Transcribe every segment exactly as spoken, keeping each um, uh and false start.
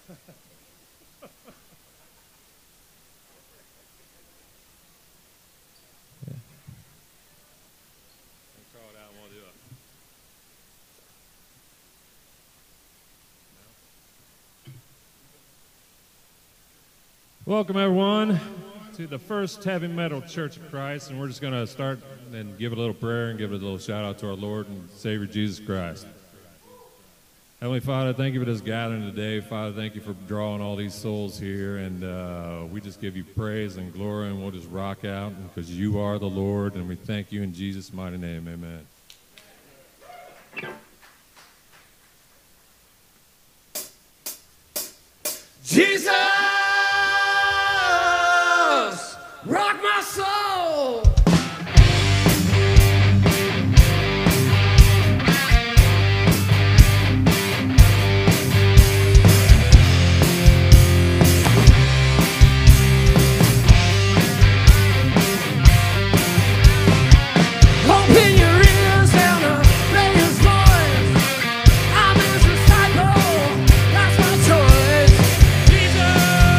Welcome, everyone, to the First Heavy Metal Church of Christ, and we're just going to start and give it a little prayer and give it a little shout-out to our Lord and Savior, Jesus Christ. Heavenly Father, thank you for this gathering today. Father, thank you for drawing all these souls here, and uh, we just give you praise and glory, and we'll just rock out because you are the Lord, and we thank you in Jesus' mighty name. Amen. Jesus! Rock my soul! Open your ears and obey his voice. I'm his disciple, that's my choice. Jesus!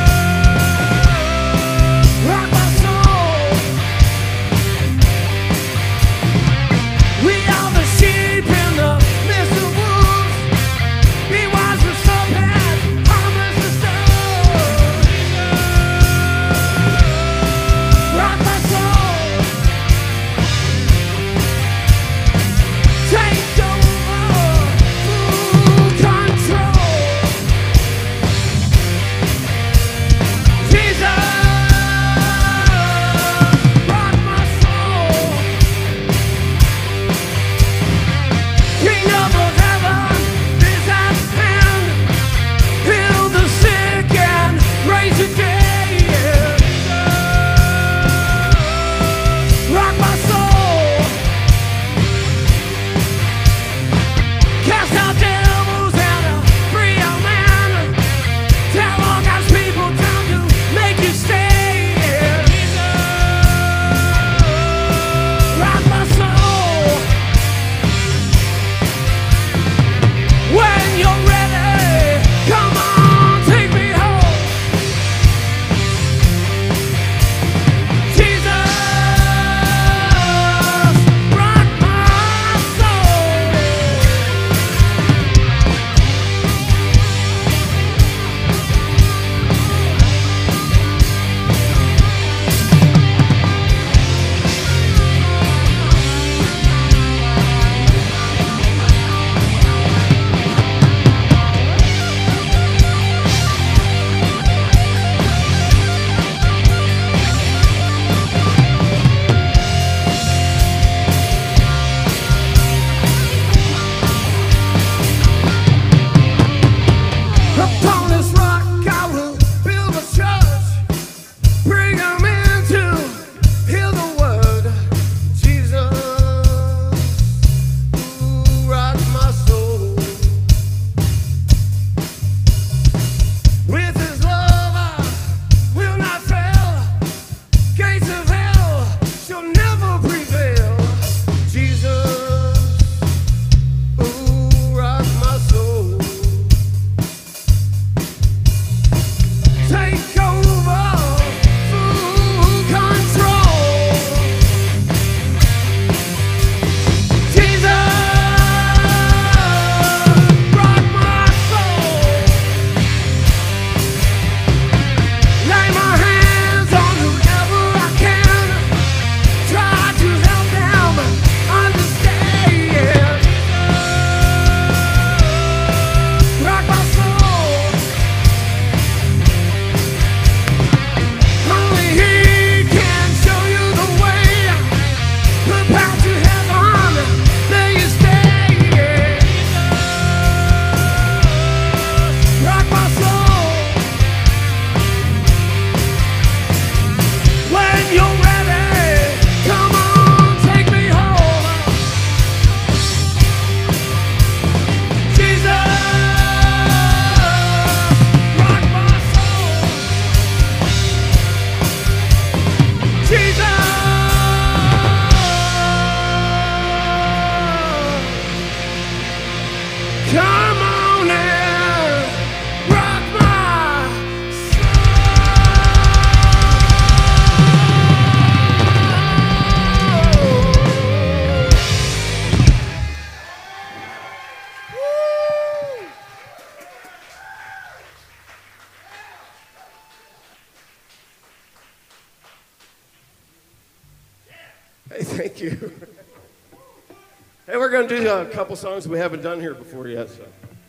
Hey, thank you. Hey, we're going to do a couple songs we haven't done here before yet. So.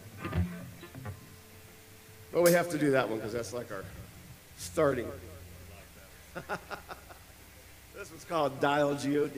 But we have to do that one because that's like our starting. This one's called Dial G O D.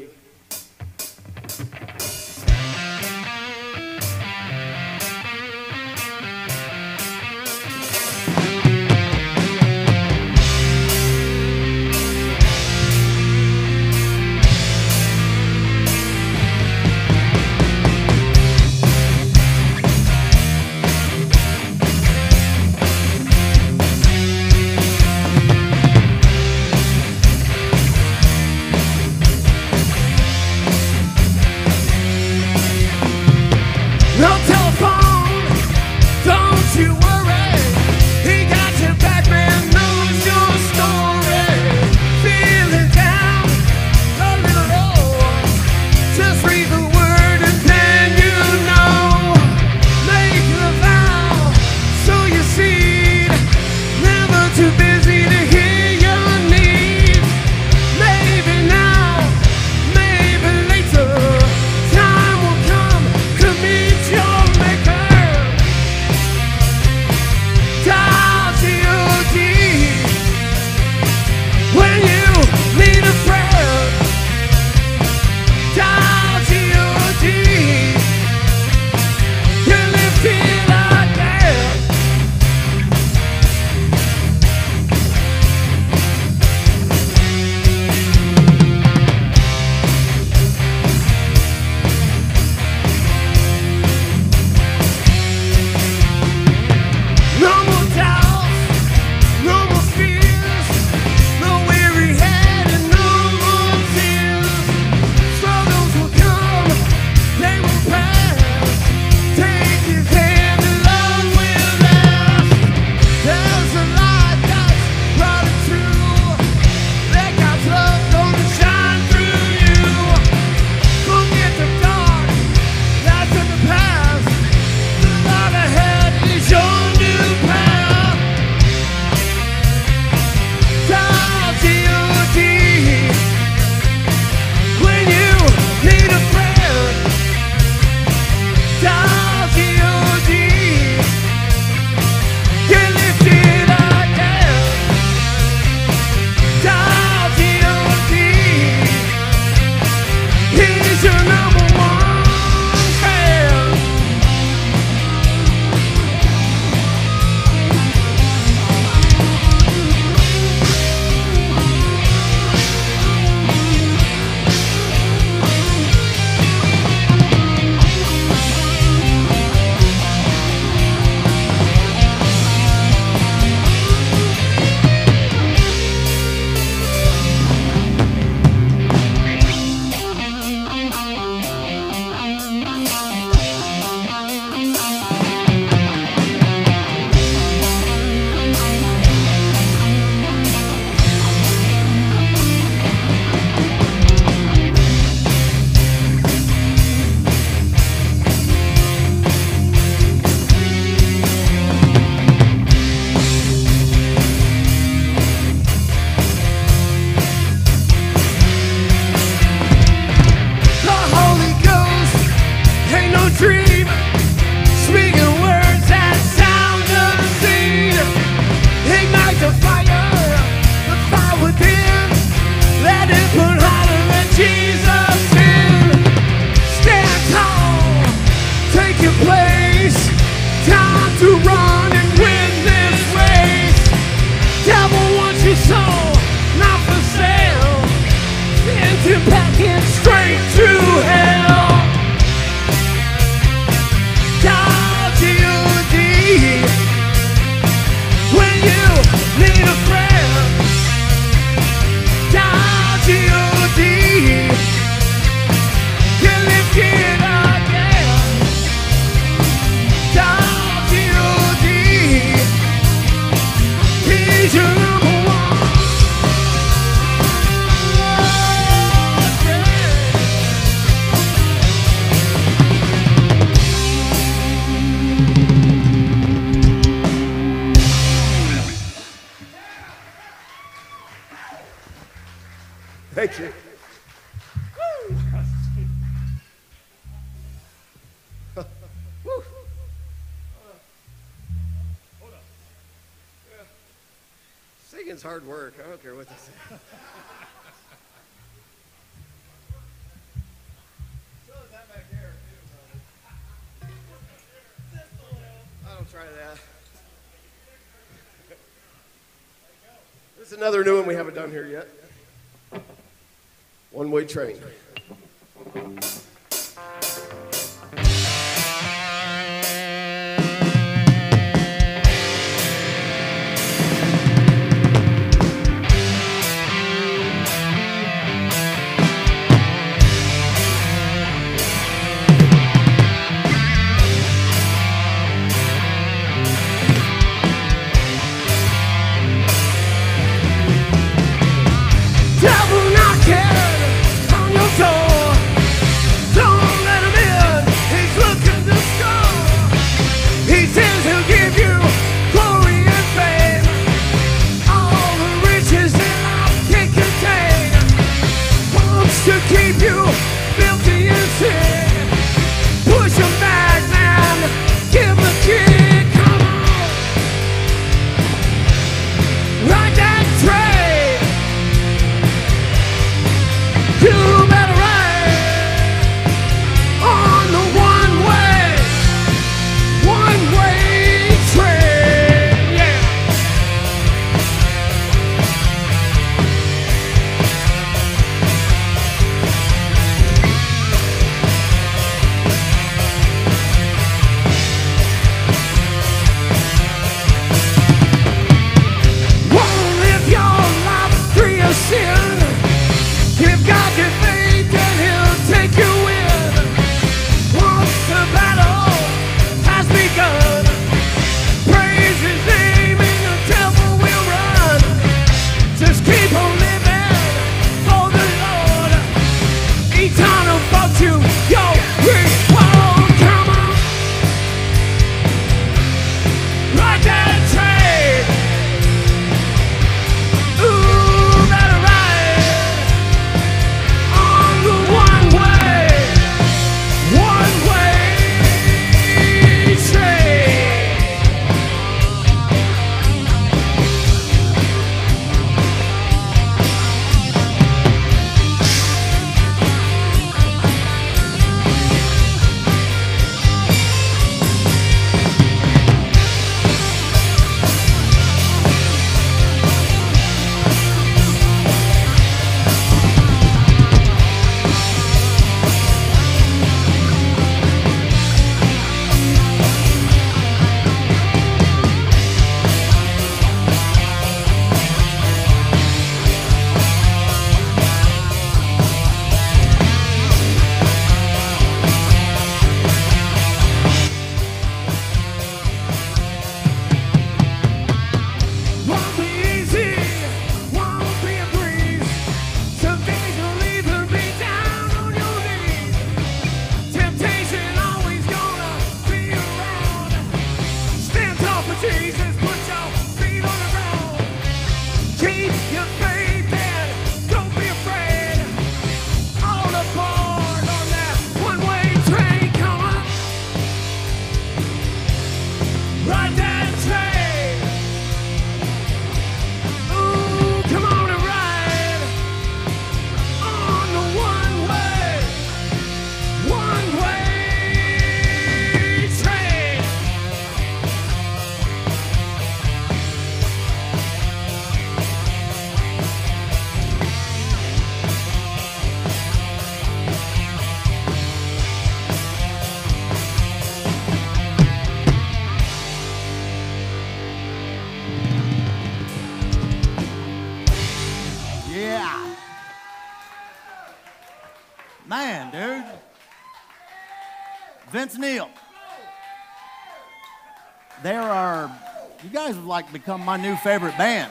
Thank you. Singing's hard work. I don't care what they say. So is that back there, too, I don't try that. This is another new one we haven't done here yet. One-Way Train. Devil knocking on your door. Don't let him in. He's looking to score. He says he'll give you glory and fame. All the riches that life can contain. Wants to keep you filthy and sick. Push him back, man. Give him a kick. Come on. Ride that train. You better ride on the one-way, one-way train, yeah. Won't live your life free of sin. Give God your faith and he'll take you in. Once the battle has begun, praise his name and the devil will run. Just keep on living for the Lord. Eternal fortune, your reward. Come on, ride that train. Ooh, better ride on the one-way, one-way train. Won't be easy, won't be a breeze. Some days you'll even be down on your knees. Temptation always gonna be around. Stand tall for Jesus, put your feet on the ground. Keep your faith and don't be afraid. All aboard on that one-way train. Come on, ride that train. Ooh, come on and ride on the one-way, one-way train. Yeah. Man, dude. Vince Neil. There are, you guys have like become my new favorite band.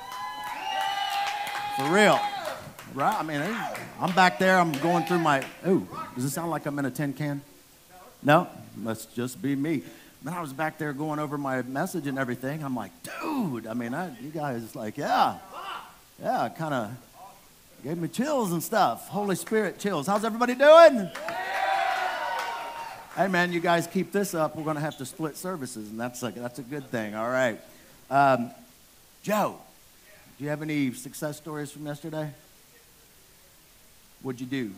For real. Right? I mean, I'm back there, I'm going through my, ooh, does it sound like I'm in a tin can? No? Must just be me. Man, I was back there going over my message and everything. I'm like, dude, I mean, I, you guys like, yeah. Yeah, kind of gave me chills and stuff. Holy Spirit chills. How's everybody doing? Hey, man, you guys keep this up. We're going to have to split services, and that's a, that's a good thing. All right. Um, Joe, Do you have any success stories from yesterday? What'd you do?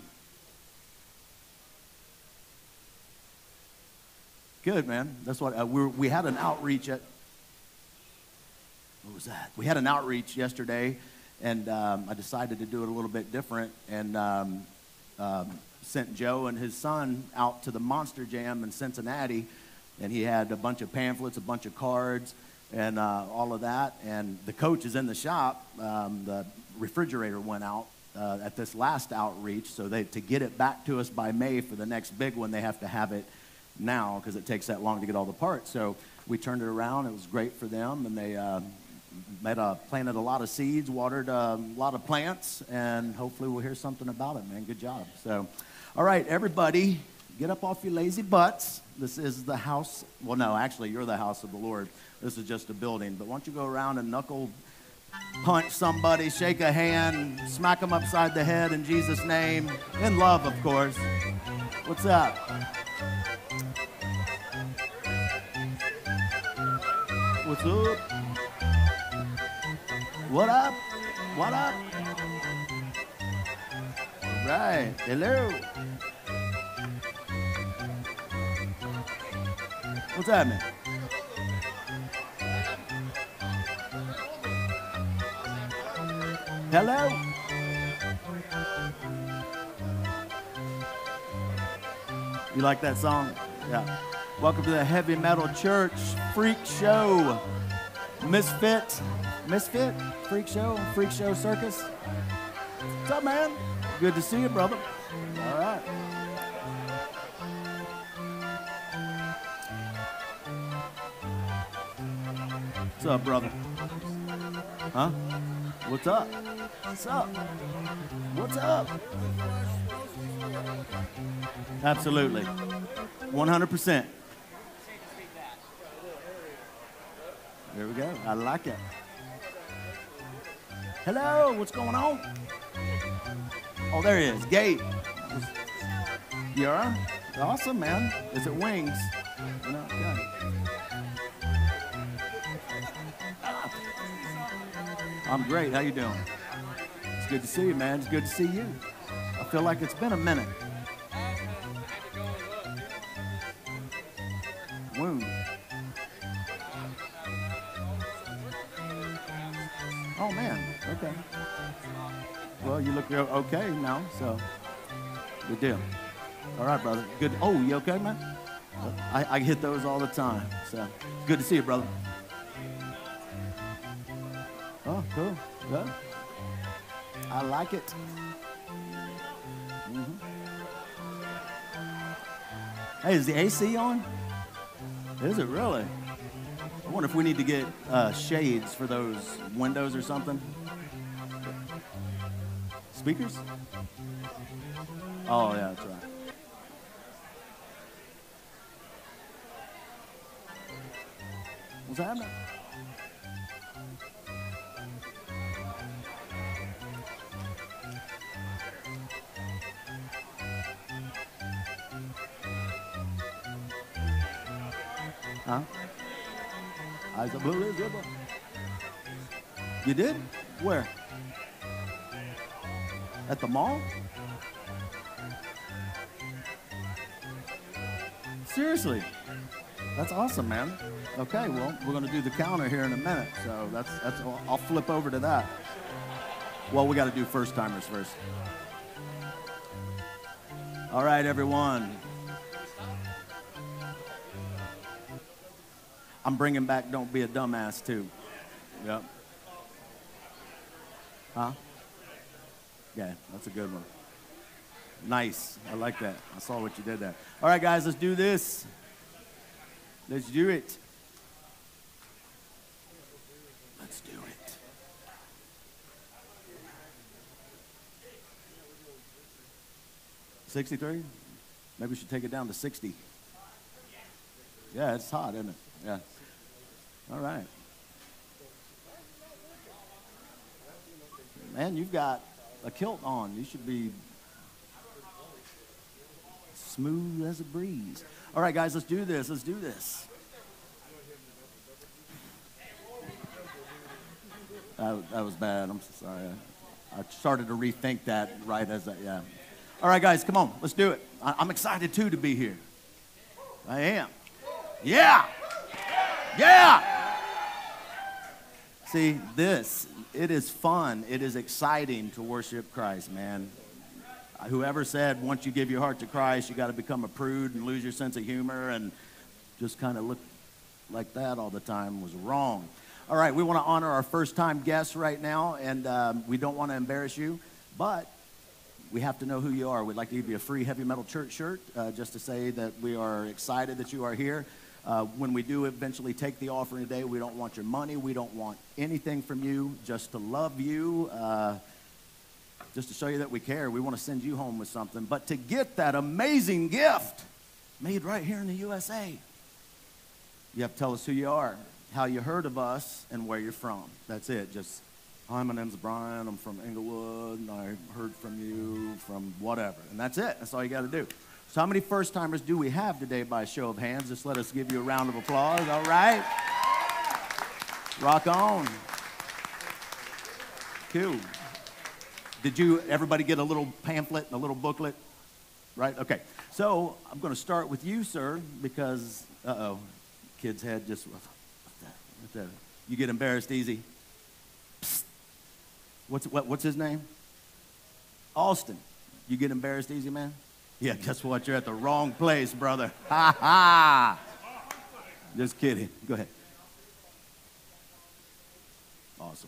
Good, man. That's what uh, we were, we had an outreach at. What was that? We had an outreach yesterday, and um, I decided to do it a little bit different, and um, um, sent Joe and his son out to the Monster Jam in Cincinnati, and he had a bunch of pamphlets, a bunch of cards, and uh, all of that. And the coach is in the shop. Um, the refrigerator went out uh, at this last outreach, so they to get it back to us by May for the next big one, they have to have it now because it takes that long to get all the parts. So we turned it around. It was great for them, and they uh, made a, planted a lot of seeds, watered a lot of plants, and hopefully we'll hear something about it, man. Good job. So, all right, everybody, get up off your lazy butts. This is the house. Well, no, actually, you're the house of the Lord. This is just a building. But why don't you go around and knuckle punch somebody, shake a hand, smack them upside the head in Jesus' name, in love, of course. What's up? What's up? What up? What up? All right. Hello. What's happening? Hello? You like that song? Yeah. Welcome to the Heavy Metal Church Freak Show. Misfit. Misfit? Freak Show? Freak Show Circus? What's up, man? Good to see you, brother. All right. What's up, brother? Huh? What's up? What's up? What's up? Absolutely. one hundred percent. There we go. I like it. Hello, what's going on? Oh, there he is. Gabe. You all right? Awesome, man. Is it wings? No, good. I'm great. How you doing? It's good to see you, man. It's good to see you. I feel like it's been a minute. Wound. Oh, man. Okay. Well, you look real okay now, so good deal. All right, brother. Good. Oh, you okay, man? I, I hit those all the time, so good to see you, brother. Oh, cool. Good. I like it. Mm-hmm. Hey, is the A C on? Is it really? I wonder if we need to get uh, shades for those windows or something. Speakers? Oh, yeah, that's right. What's happening? Huh? Eyes of blue is good. You did? Where? At the mall? Seriously? That's awesome, man. Okay, well, we're going to do the counter here in a minute, so that's that's. I'll flip over to that. Well, we got to do first timers first. All right, everyone. I'm bringing back "Don't Be a Dumbass" too. Yep. Huh? Yeah, that's a good one. Nice. I like that. I saw what you did there. All right, guys, let's do this. Let's do it. Let's do it. sixty-three? Maybe we should take it down to sixty. Yeah, it's hot, isn't it? Yeah. All right. Man, you've got a kilt on. You should be smooth as a breeze. All right, guys, let's do this. Let's do this. That, that was bad. I'm so sorry. I, I started to rethink that right as I, yeah. All right, guys, come on. Let's do it. I, I'm excited, too, to be here. I am. Yeah. Yeah. See, this, it is fun. It is exciting to worship Christ, man. Whoever said once you give your heart to Christ, you got to become a prude and lose your sense of humor and just kind of look like that all the time was wrong. All right, we want to honor our first-time guests right now, and um, we don't want to embarrass you, but we have to know who you are. We'd like to give you a free Heavy Metal Church shirt uh, just to say that we are excited that you are here. Uh, when we do eventually take the offering today, we don't want your money. We don't want anything from you, just to love you, uh, just to show you that we care. We want to send you home with something. But to get that amazing gift made right here in the U S A, you have to tell us who you are, how you heard of us, and where you're from. That's it. Just, hi, my name's Brian. I'm from Englewood, and I heard from you from whatever. And that's it. That's all you got to do. So how many first-timers do we have today by a show of hands? Just let us give you a round of applause. All right. Rock on. Cool. Did you, everybody get a little pamphlet and a little booklet? Right? Okay. So I'm going to start with you, sir, because, uh-oh, kid's head just, what's that? What's that? You get embarrassed easy. Psst. What's, what, what's his name? Austin. You get embarrassed easy, man? Yeah, guess what? You're at the wrong place, brother. Ha ha. Just kidding. Go ahead. Awesome.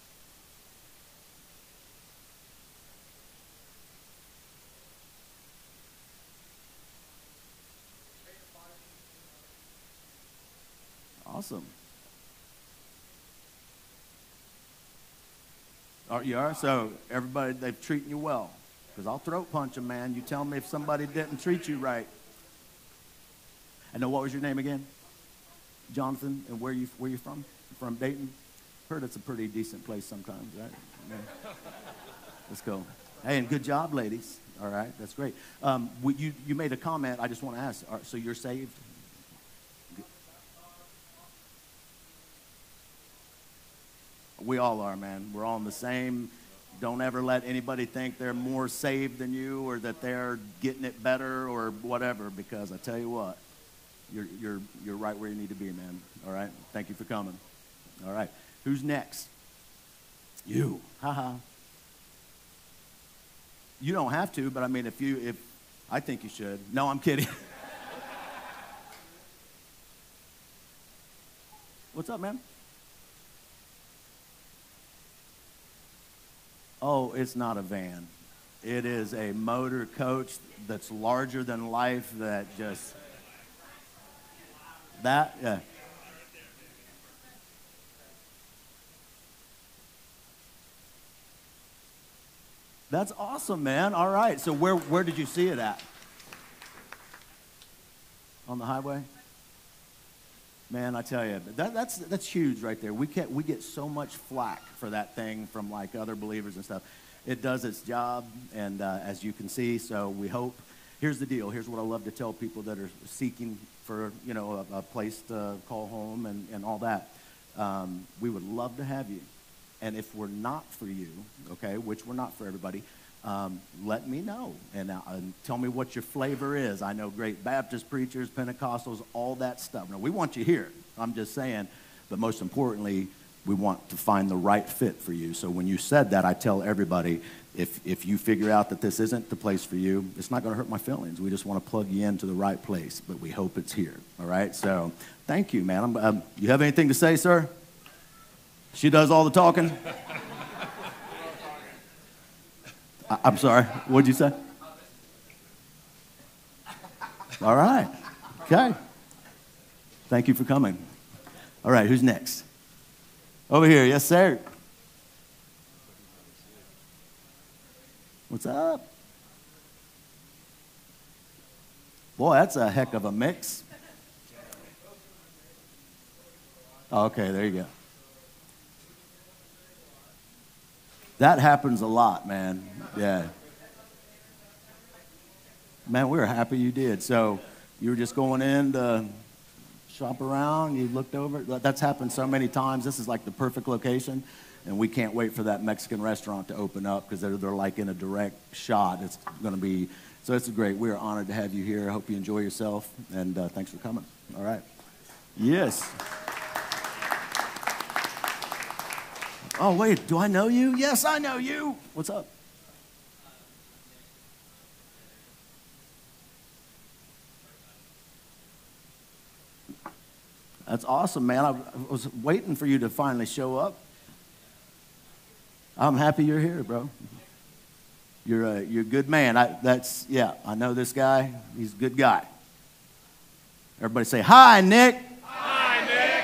Awesome. Oh, you are? So everybody, they've treated you well. Because I'll throat punch them, man. You tell me if somebody didn't treat you right. I know, what was your name again? Jonathan. And where you where you from? From Dayton? Heard it's a pretty decent place sometimes, right? Yeah. Let's go. Hey, and good job, ladies. All right, that's great. Um, we, you, you made a comment. I just want to ask, are, so you're saved? We all are, man. We're all in the same. Don't ever let anybody think they're more saved than you or that they're getting it better or whatever, because I tell you what, you're, you're, you're right where you need to be, man. All right? Thank you for coming. All right. Who's next? You. Ha-ha. You don't have to, but I mean, if you, if, I think you should. No, I'm kidding. What's up, man? Oh, it's not a van. It is a motor coach that's larger than life that just, that, yeah. That's awesome, man. All right. So where, where did you see it at? On the highway? Man, I tell you, that, that's that's huge right there. We can't, we get so much flack for that thing from like other believers and stuff. It does its job, and uh, as you can see, so we hope. Here's the deal. Here's what I love to tell people that are seeking for, you know, a, a place to call home and, and all that. Um, we would love to have you. And if we're not for you, okay, which we're not for everybody, Um, let me know and, uh, and tell me what your flavor is. I know great Baptist preachers, Pentecostals, all that stuff. Now, we want you here. I'm just saying, but most importantly, we want to find the right fit for you. So when you said that, I tell everybody, if, if you figure out that this isn't the place for you, it's not going to hurt my feelings. We just want to plug you into the right place, but we hope it's here. All right? So thank you, man. I'm, um, you have anything to say, sir? She does all the talking? I'm sorry, what'd you say? All right, okay. Thank you for coming. All right, who's next? Over here, yes, sir. What's up? Boy, that's a heck of a mix. Oh, okay, there you go. That happens a lot, man. Yeah. Man, we were happy you did. So you were just going in to shop around, you looked over. That's happened so many times. This is like the perfect location. And we can't wait for that Mexican restaurant to open up because they're, they're like in a direct shot. It's going to be, so it's great. We're honored to have you here. I hope you enjoy yourself, and uh, thanks for coming. All right. Yes. Oh, wait, do I know you? Yes, I know you. What's up? That's awesome, man. I was waiting for you to finally show up. I'm happy you're here, bro. You're a, you're a good man. I, that's, yeah, I know this guy. He's a good guy. Everybody say, hi, Nick. Hi, Nick.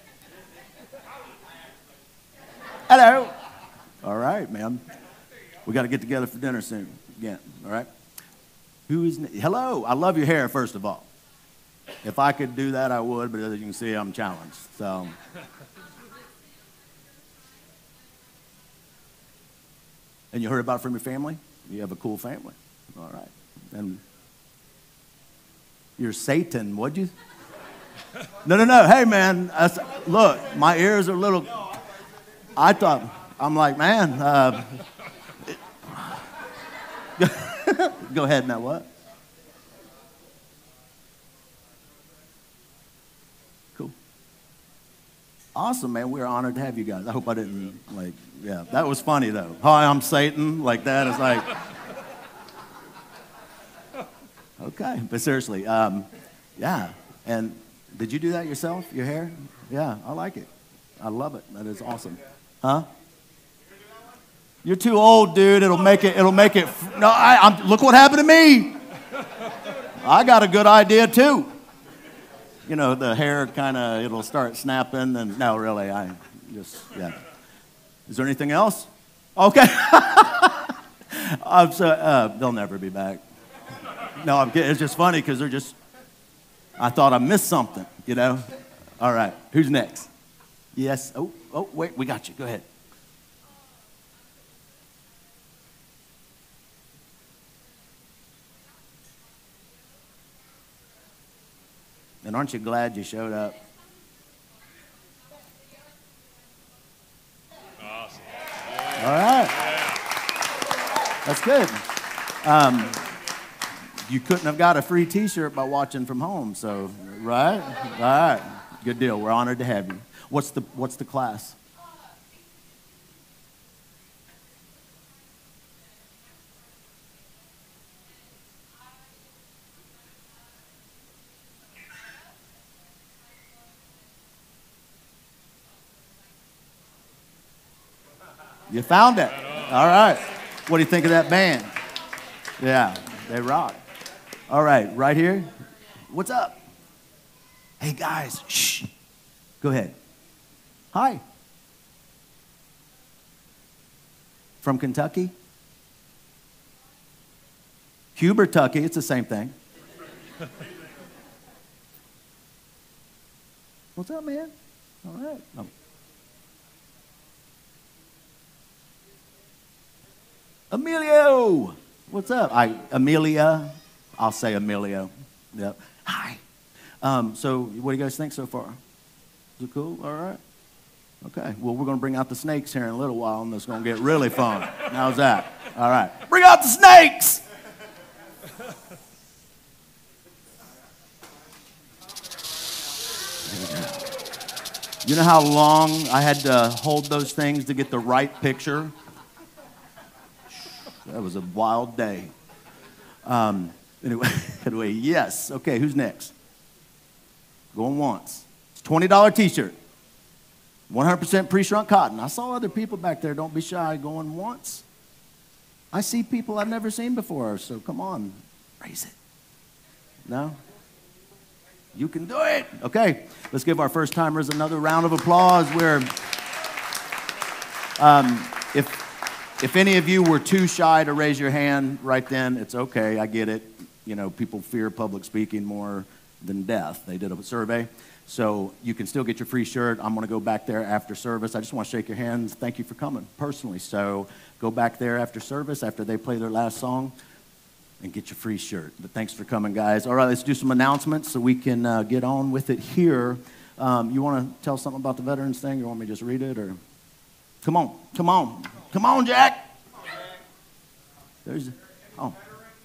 Hello. All right, man. We got to get together for dinner soon again, all right? Who is, hello. I love your hair, first of all. If I could do that, I would, but as you can see, I'm challenged. So, and you heard about it from your family? You have a cool family. All right. And you're Satan, what'd you? No, no, no. Hey, man, that's, look, my ears are a little, I thought, I'm like, man, uh, go ahead now, what? Awesome, man. We're honored to have you guys. I hope I didn't, like, yeah. That was funny, though. Hi, I'm Satan. Like that. It's like, okay. But seriously, um, yeah. And did you do that yourself, your hair? Yeah, I like it. I love it. That is awesome. Huh? You're too old, dude. It'll make it, it'll make it, no, I, I'm, look what happened to me. I got a good idea, too. You know, the hair kind of, it'll start snapping, and no, really, I just, yeah. Is there anything else? Okay. I'm so, uh, they'll never be back. No, I'm kidding. It's just funny because they're just, I thought I missed something, you know? All right, who's next? Yes, oh, oh, wait, we got you. Go ahead. And aren't you glad you showed up? Awesome. All right. That's good. Um, you couldn't have got a free T-shirt by watching from home, so, right? All right. Good deal. We're honored to have you. What's the, what's the class? You found it. All right. What do you think of that band? Yeah, they rock. All right, right here. What's up? Hey, guys. Shh. Go ahead. Hi. From Kentucky? Hubertucky. It's the same thing. What's up, man? All right. Oh. Emilio, what's up? I Amelia, I'll say Emilio. Yep. Hi. Um, so, what do you guys think so far? Is it cool? All right. Okay. Well, we're going to bring out the snakes here in a little while, and it's going to get really fun. How's that? All right. Bring out the snakes. You know how long I had to hold those things to get the right picture? That was a wild day. Um, anyway, anyway, yes. Okay, who's next? Going once. It's a twenty dollar T-shirt. one hundred percent pre-shrunk cotton. I saw other people back there. Don't be shy. Going once. I see people I've never seen before, so come on. Raise it. No? You can do it. Okay, let's give our first-timers another round of applause. We're, um, if... If any of you were too shy to raise your hand right then, it's okay. I get it. You know, people fear public speaking more than death. They did a survey. So you can still get your free shirt. I'm going to go back there after service. I just want to shake your hands. Thank you for coming personally. So go back there after service, after they play their last song, and get your free shirt. But thanks for coming, guys. All right, let's do some announcements so we can uh, get on with it here. Um, you want to tell something about the veterans thing? You want me to just read it? Or Come on, come on. Come on, Jack. There's, oh.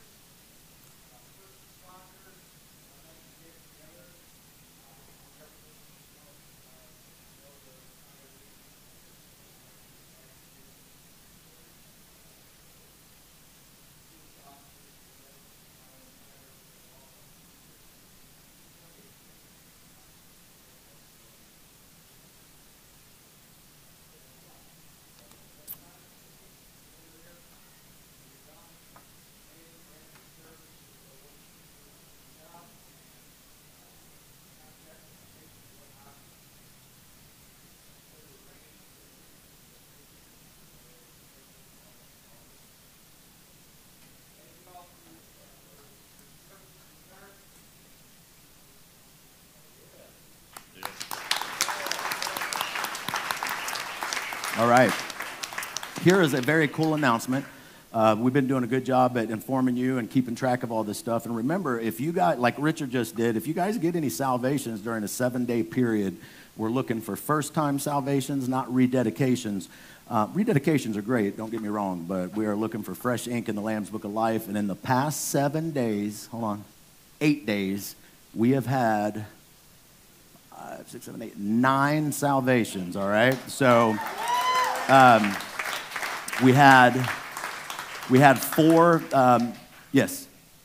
All right. Here is a very cool announcement. Uh, we've been doing a good job at informing you and keeping track of all this stuff. And remember, if you got, like Richard just did, if you guys get any salvations during a seven-day period, we're looking for first-time salvations, not rededications. Uh, rededications are great, don't get me wrong, but we are looking for fresh ink in the Lamb's Book of Life. And in the past seven days, hold on, eight days, we have had five, six, seven, eight, nine salvations, all right? So um, we had we had four, um, yes.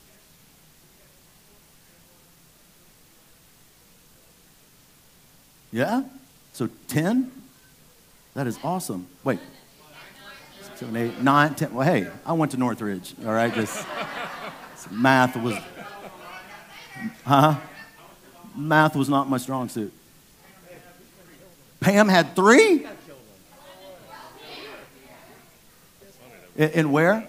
Yeah? So ten? That is awesome. Wait. Six, seven, eight, nine, ten. Well, hey, I went to Northridge, all right? Just math was, huh? Math was not my strong suit. Pam had three? In, in where?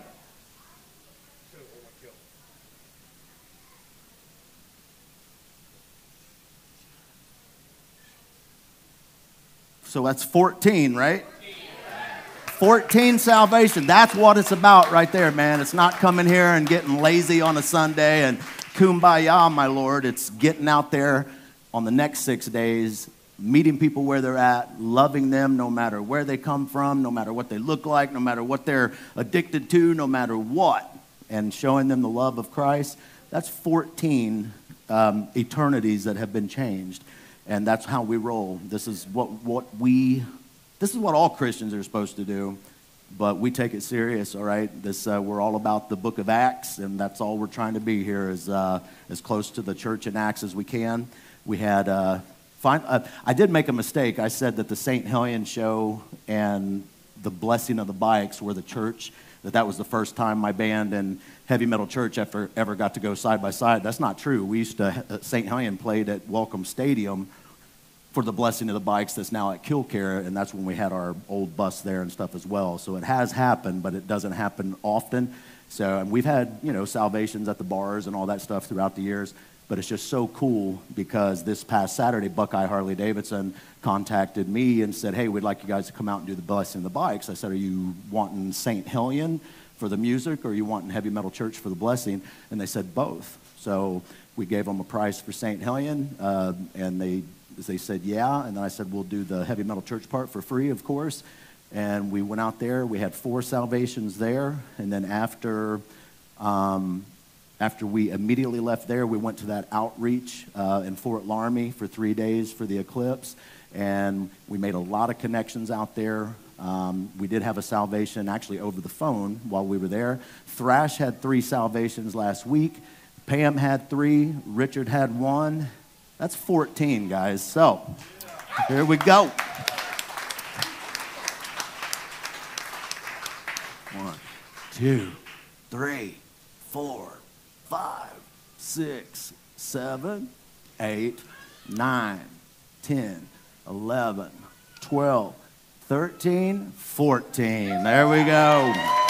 So that's fourteen, right? fourteen salvation. That's what it's about right there, man. It's not coming here and getting lazy on a Sunday and kumbaya, my Lord. It's getting out there on the next six days, meeting people where they're at, loving them no matter where they come from, no matter what they look like, no matter what they're addicted to, no matter what, and showing them the love of Christ. That's fourteen um, eternities that have been changed. And that's how we roll. This is what, what we, this is what all Christians are supposed to do, but we take it serious, all right? This, uh, we're all about the book of Acts, and that's all we're trying to be here, is uh, as close to the church in Acts as we can. We had, uh, fine, uh, I did make a mistake. I said that the Saint Hellion show and the Blessing of the Bikes were the church, that that was the first time my band and Heavy Metal Church ever, ever got to go side by side. That's not true. We used to, uh, Saint Hellion played at Welcome Stadium for the Blessing of the Bikes that's now at Killcare, and that's when we had our old bus there and stuff as well. So it has happened, but it doesn't happen often. So and we've had, you know, salvations at the bars and all that stuff throughout the years, but it's just so cool because this past Saturday, Buckeye Harley Davidson contacted me and said, hey, we'd like you guys to come out and do the Blessing of the Bikes. I said, are you wanting Saint Hellion for the music, or are you wanting Heavy Metal Church for the blessing? And they said both. So we gave them a price for Saint Hellion, uh, and they they said yeah. And then I said, we'll do the Heavy Metal Church part for free, of course. And we went out there. We had four salvations there. And then after um, after we immediately left there, we went to that outreach uh, in Fort Laramie for three days for the eclipse. And we made a lot of connections out there. Um, we did have a salvation actually over the phone while we were there. Thrash had three salvations last week. Pam had three. Richard had one. That's fourteen, guys. So here we go. One, two, three, four, five, six, seven, eight, nine, ten, eleven, twelve, thirteen, fourteen. There we go.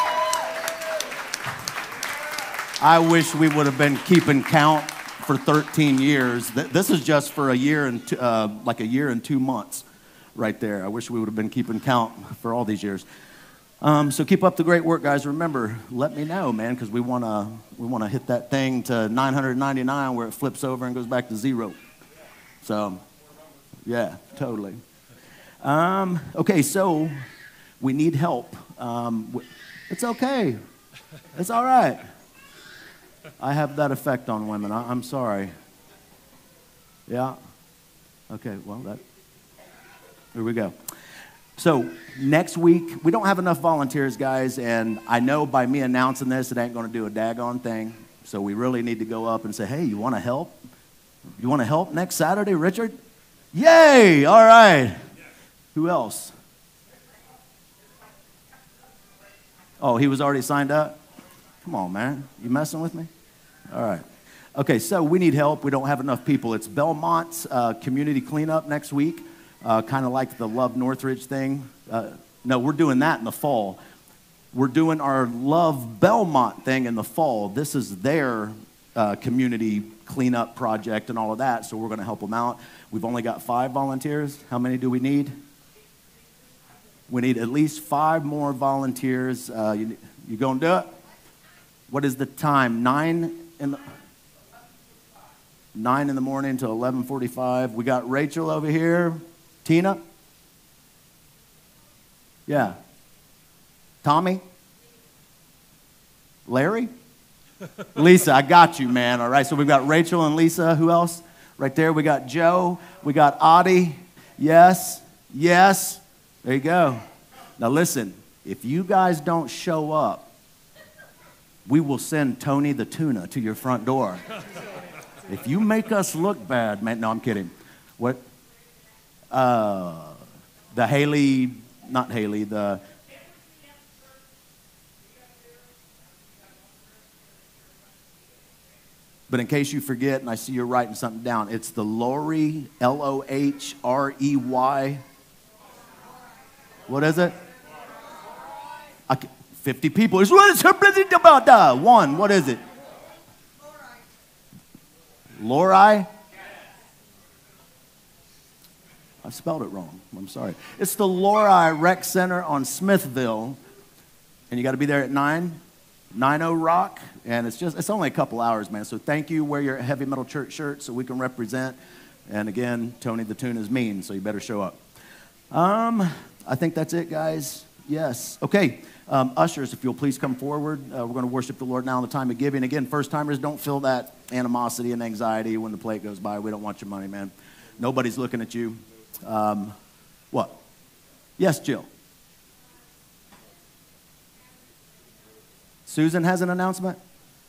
I wish we would have been keeping count for thirteen years. This is just for a year and two, uh, like a year and two months right there. I wish we would have been keeping count for all these years. Um, so keep up the great work, guys. Remember, let me know, man, because we want to we want to hit that thing to nine hundred ninety-nine where it flips over and goes back to zero. So, yeah, totally. Um, okay, so we need help. Um, w- it's okay. It's all right. I have that effect on women. I, I'm sorry. Yeah. Okay, well, that, here we go. So next week, we don't have enough volunteers, guys, and I know by me announcing this, it ain't going to do a daggone thing. So we really need to go up and say, hey, you want to help? You want to help next Saturday, Richard? Yay! All right. Who else? Oh, he was already signed up? Come on, man. You messing with me? All right. Okay, so we need help. We don't have enough people. It's Belmont's uh, community cleanup next week, uh, kind of like the Love Northridge thing. Uh, no, we're doing that in the fall. We're doing our Love Belmont thing in the fall. This is their uh, community cleanup project and all of that, so we're going to help them out. We've only got five volunteers. How many do we need? We need at least five more volunteers. Uh, you you going to do it? What is the time? Nine in the... Nine in the morning to eleven forty-five. We got Rachel over here. Tina? Yeah. Tommy? Larry? Lisa, I got you, man. All right, so we've got Rachel and Lisa. Who else? Right there, we got Joe. We got Audie. Yes. Yes. There you go. Now listen, if you guys don't show up, we will send Tony the tuna to your front door. If you make us look bad, man, no, I'm kidding. What? Uh, the Haley, not Haley, the... But in case you forget, and I see you're writing something down, it's the Lohrey, L O H R E Y. What is it? I can, fifty people. One, what is it? Lohrey? I spelled it wrong. I'm sorry. It's the Lohrey Rec Center on Smithville. And you got to be there at nine. nine oh Rock. And it's just, it's only a couple hours, man. So thank you. Wear your Heavy Metal Church shirt so we can represent. And again, Tony the Tune is mean, so you better show up. Um, I think that's it, guys. Yes. Okay. Um, ushers, if you'll please come forward. Uh, we're going to worship the Lord now in the time of giving. Again, first-timers, don't feel that animosity and anxiety when the plate goes by. We don't want your money, man. Nobody's looking at you. Um, what? Yes, Jill. Susan has an announcement?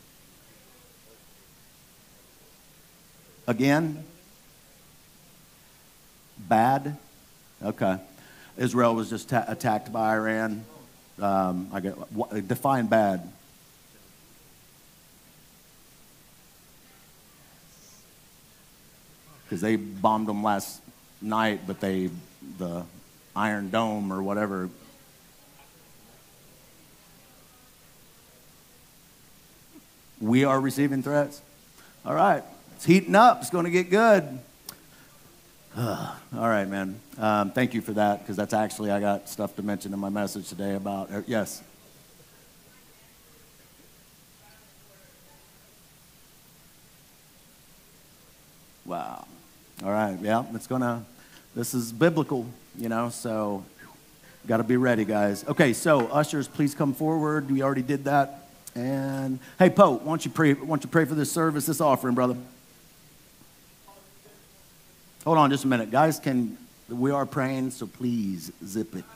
Again? Bad? Okay. Israel was just ta- attacked by Iran. Um, I get, what, define bad. Because they bombed them last night, but they, the Iron Dome or whatever. We are receiving threats. All right. It's heating up. It's going to get good. All right, man. Um, thank you for that, because that's actually, I got stuff to mention in my message today about, uh, yes. Wow. All right, yeah, it's going to, this is biblical, you know, so got to be ready, guys. Okay, so ushers, please come forward. We already did that. And, hey, Pope, why don't you pray, why don't you pray for this service, this offering, brother? Hold on just a minute. Guys, can we are praying, so please zip it.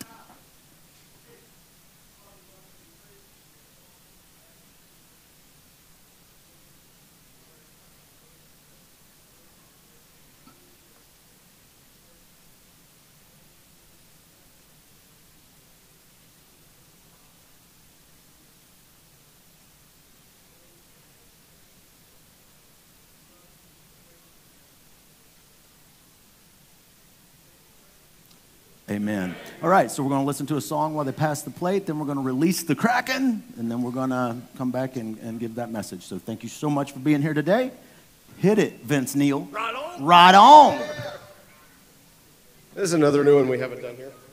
Amen. All right, so we're going to listen to a song while they pass the plate. Then we're going to release the Kraken, and then we're going to come back and, and give that message. So thank you so much for being here today. Hit it, Vince Neil. Right on. Right on. This is another new one we haven't done here.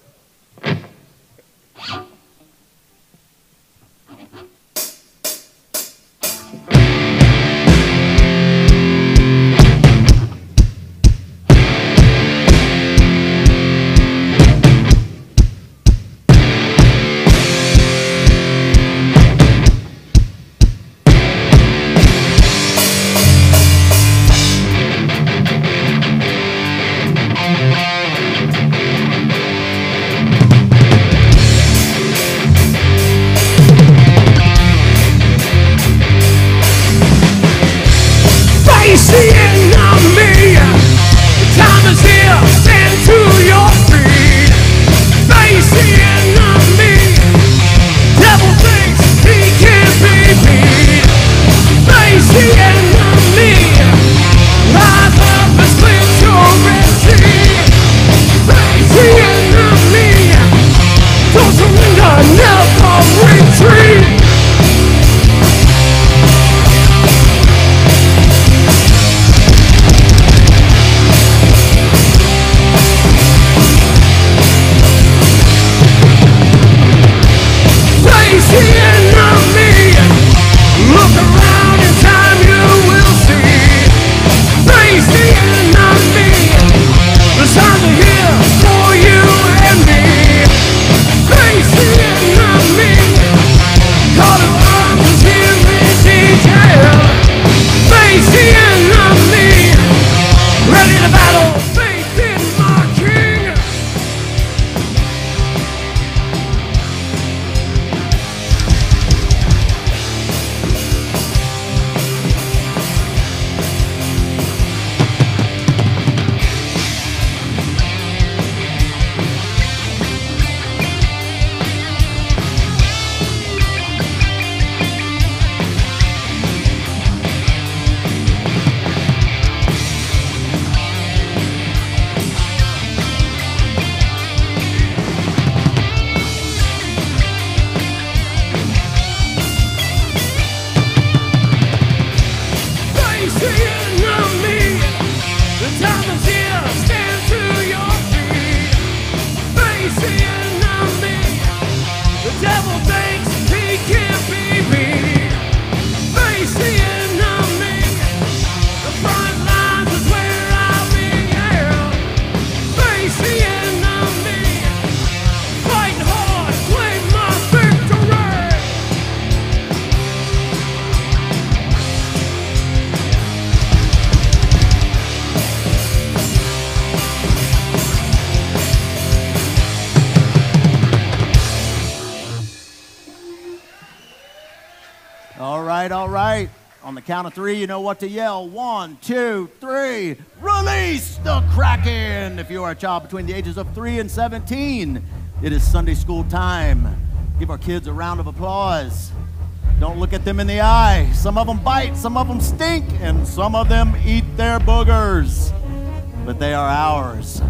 right, all right. On the count of three, you know what to yell. One, two, three. Release the Kraken. If you are a child between the ages of three and seventeen, it is Sunday school time. Give our kids a round of applause. Don't look at them in the eye. Some of them bite, some of them stink, and some of them eat their boogers. But they are ours.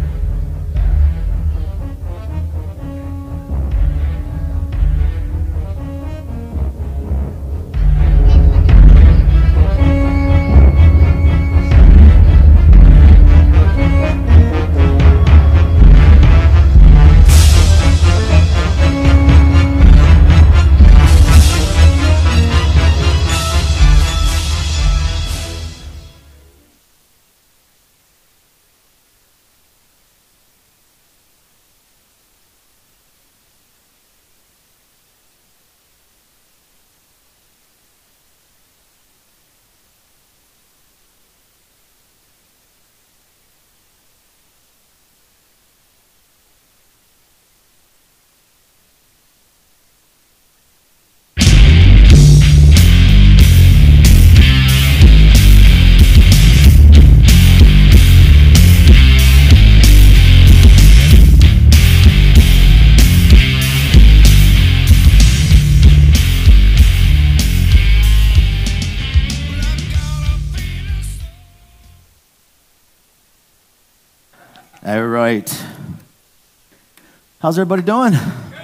All right. How's everybody doing?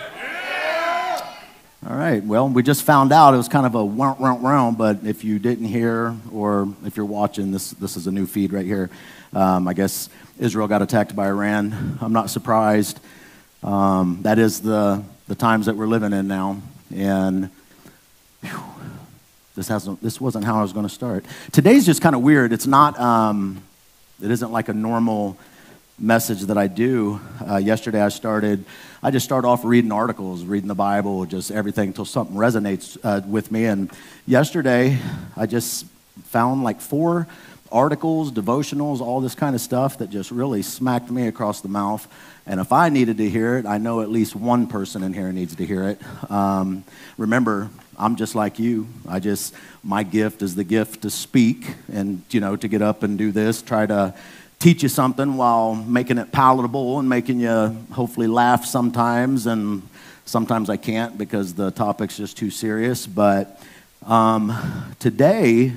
All right. Well, we just found out it was kind of a round, round, round, but if you didn't hear or if you're watching, this this is a new feed right here. Um, I guess Israel got attacked by Iran. I'm not surprised. Um, that is the, the times that we're living in now. And whew, this hasn't this wasn't how I was going to start. Today's just kind of weird. It's not, um, it isn't like a normal message that I do. Uh, yesterday I started, I just start off reading articles, reading the Bible, just everything until something resonates uh, with me. And yesterday I just found like four articles, devotionals, all this kind of stuff that just really smacked me across the mouth. And if I needed to hear it, I know at least one person in here needs to hear it. Um, remember, I'm just like you. I just, my gift is the gift to speak and, you know, to get up and do this, try to teach you something while making it palatable and making you hopefully laugh sometimes, and sometimes I can't because the topic's just too serious. But um, today,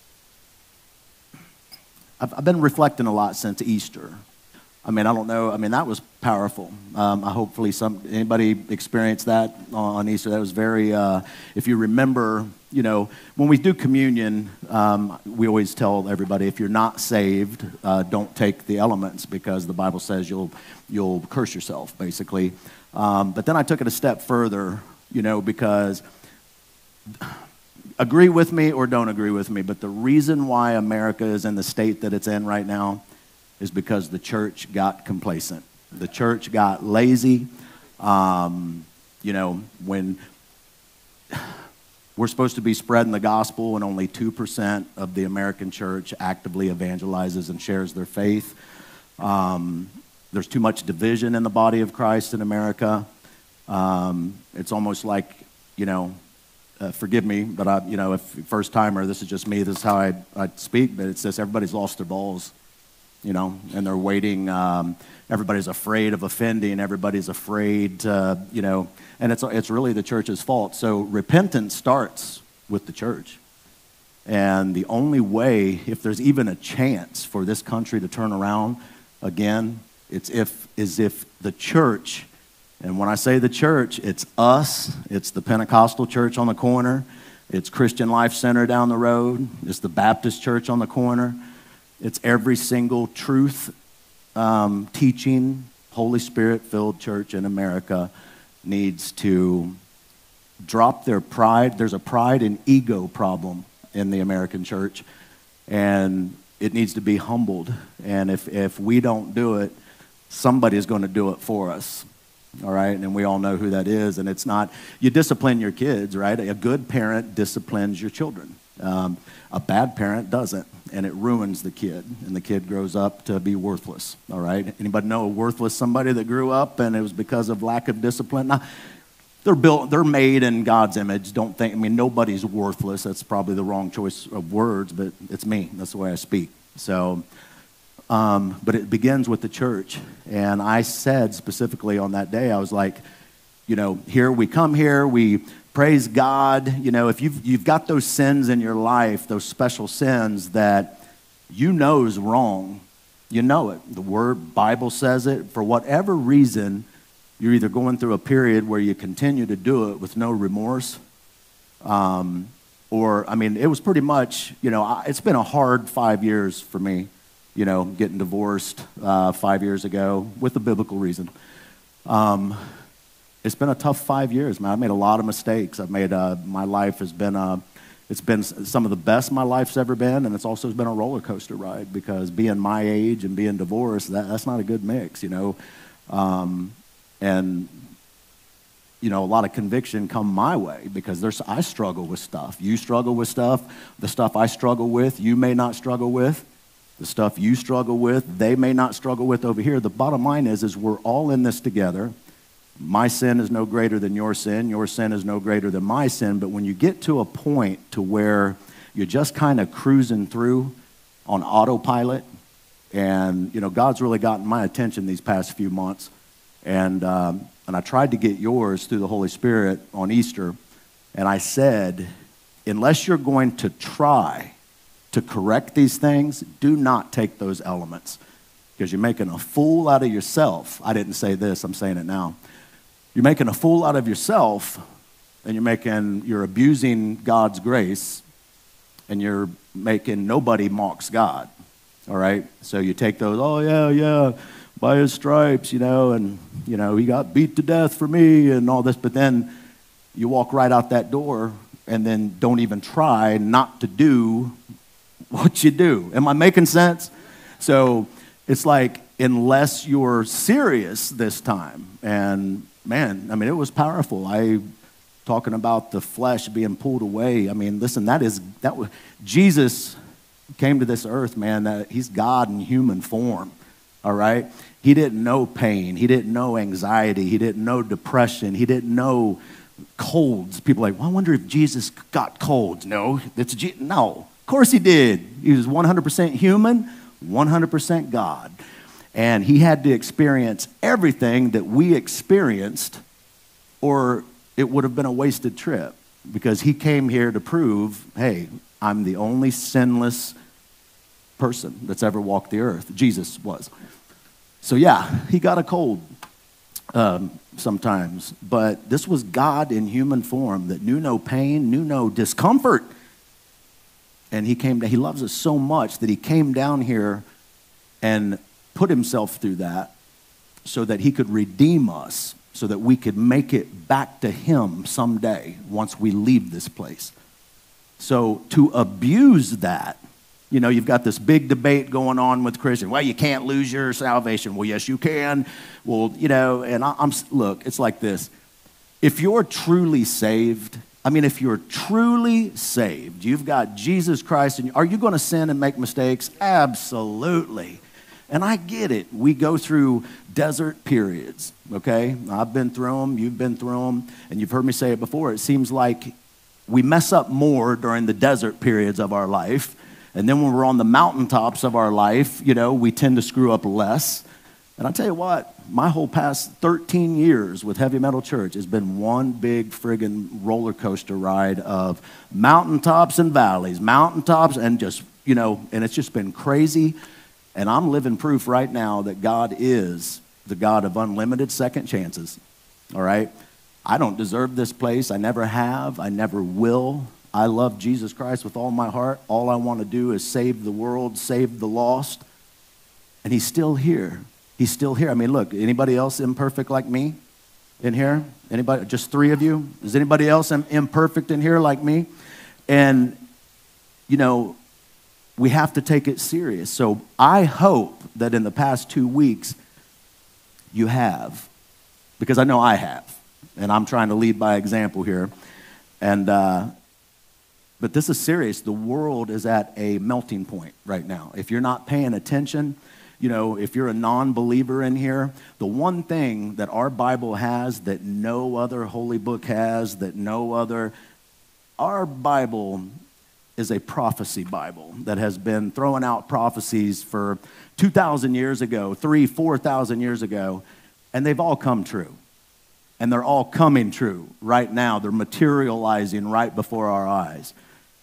I've, I've been reflecting a lot since Easter. I mean, I don't know. I mean, that was powerful. Um, I hopefully some anybody experienced that on Easter. That was very. Uh, if you remember, you know, when we do communion, um, we always tell everybody, if you're not saved, uh, don't take the elements because the Bible says you'll you'll curse yourself, basically. Um, but then I took it a step further, you know, because agree with me or don't agree with me, but the reason why America is in the state that it's in right now is because the church got complacent. The church got lazy. Um, you know, when we're supposed to be spreading the gospel and only two percent of the American church actively evangelizes and shares their faith. Um, there's too much division in the body of Christ in America. Um, it's almost like, you know, uh, forgive me, but I, you know, if first timer, this is just me, this is how I, I speak, but it's this, everybody's lost their balls. You know, and they're waiting. Um, everybody's afraid of offending. Everybody's afraid, to, you know, and it's it's really the church's fault. So repentance starts with the church. And the only way, if there's even a chance for this country to turn around again, it's if is if the church, and when I say the church, it's us, it's the Pentecostal church on the corner, it's Christian Life Center down the road, it's the Baptist church on the corner. It's every single truth um, teaching, Holy Spirit-filled church in America needs to drop their pride. There's a pride and ego problem in the American church, and it needs to be humbled. And if, if we don't do it, somebody's going to do it for us. All right, and we all know who that is. And it's not, you discipline your kids, right? A good parent disciplines your children. Um, a bad parent doesn't, and it ruins the kid, and the kid grows up to be worthless, all right? Anybody know a worthless somebody that grew up and it was because of lack of discipline? Now, they're built, they're made in God's image. Don't think, I mean, nobody's worthless. That's probably the wrong choice of words, but it's me. That's the way I speak. So, um, but it begins with the church. And I said specifically on that day, I was like, you know, here we come here, we praise God. You know, if you've, you've got those sins in your life, those special sins that you know is wrong, you know it. The word, Bible says it. For whatever reason, you're either going through a period where you continue to do it with no remorse, um, or, I mean, it was pretty much, you know, I, it's been a hard five years for me, you know, getting divorced uh, five years ago with a biblical reason. Um, it's been a tough five years, man. I've made a lot of mistakes. I've made, uh, my life has been, uh, it's been some of the best my life's ever been, and it's also been a roller coaster ride, because being my age and being divorced, that, that's not a good mix, you know. Um, and, you know, a lot of conviction come my way, because there's, I struggle with stuff. You struggle with stuff. The stuff I struggle with, you may not struggle with. The stuff you struggle with, they may not struggle with over here. The bottom line is, is we're all in this together. My sin is no greater than your sin. Your sin is no greater than my sin. But when you get to a point to where you're just kind of cruising through on autopilot, and, you know, God's really gotten my attention these past few months. And, um, and I tried to get yours through the Holy Spirit on Easter. And I said, unless you're going to try to correct these things, do not take those elements, because you're making a fool out of yourself. I didn't say this, I'm saying it now. You're making a fool out of yourself, and you're making, you're abusing God's grace, and you're making, nobody mocks God, all right? So you take those, oh yeah, yeah, by his stripes, you know, and, you know, he got beat to death for me and all this, but then you walk right out that door and then don't even try not to do what you do. Am I making sense? So it's like, unless you're serious this time, and man, I mean, it was powerful. I, talking about the flesh being pulled away. I mean, listen, that is, that was, Jesus came to this earth, man, that he's God in human form, all right? He didn't know pain. He didn't know anxiety. He didn't know depression. He didn't know colds. People are like, well, I wonder if Jesus got colds. No, it's Je- no, of course he did. He was one hundred percent human, one hundred percent God. And he had to experience everything that we experienced, or it would have been a wasted trip, because he came here to prove, hey, I'm the only sinless person that's ever walked the earth. Jesus was. So yeah, he got a cold um, sometimes, but this was God in human form that knew no pain, knew no discomfort. And he came, he loves us so much that he came down here and put himself through that so that he could redeem us, so that we could make it back to him someday once we leave this place. So to abuse that, you know, you've got this big debate going on with Christians. Well, you can't lose your salvation. Well, yes, you can. Well, you know, and I, I'm, look, it's like this. If you're truly saved, I mean, if you're truly saved, you've got Jesus Christ, and are you going to sin and make mistakes? Absolutely. And I get it. We go through desert periods, okay? I've been through them. You've been through them. And you've heard me say it before. It seems like we mess up more during the desert periods of our life. And then when we're on the mountaintops of our life, you know, we tend to screw up less. And I'll tell you what, my whole past thirteen years with Heavy Metal Church has been one big friggin' roller coaster ride of mountaintops and valleys, mountaintops and just, you know, and it's just been crazy. And I'm living proof right now that God is the God of unlimited second chances, all right? I don't deserve this place. I never have. I never will. I love Jesus Christ with all my heart. All I want to do is save the world, save the lost. And he's still here. He's still here. I mean, look, anybody else imperfect like me in here? Anybody? Just three of you? Is anybody else imperfect in here like me? And, you know, we have to take it serious. So I hope that in the past two weeks you have, because I know I have, and I'm trying to lead by example here. And uh, but this is serious. The world is at a melting point right now. If you're not paying attention, you know, if you're a non-believer in here, the one thing that our Bible has that no other holy book has, that no other, our Bible is a prophecy Bible that has been throwing out prophecies for two thousand years ago, three, four thousand years ago, and they've all come true. And they're all coming true right now. They're materializing right before our eyes.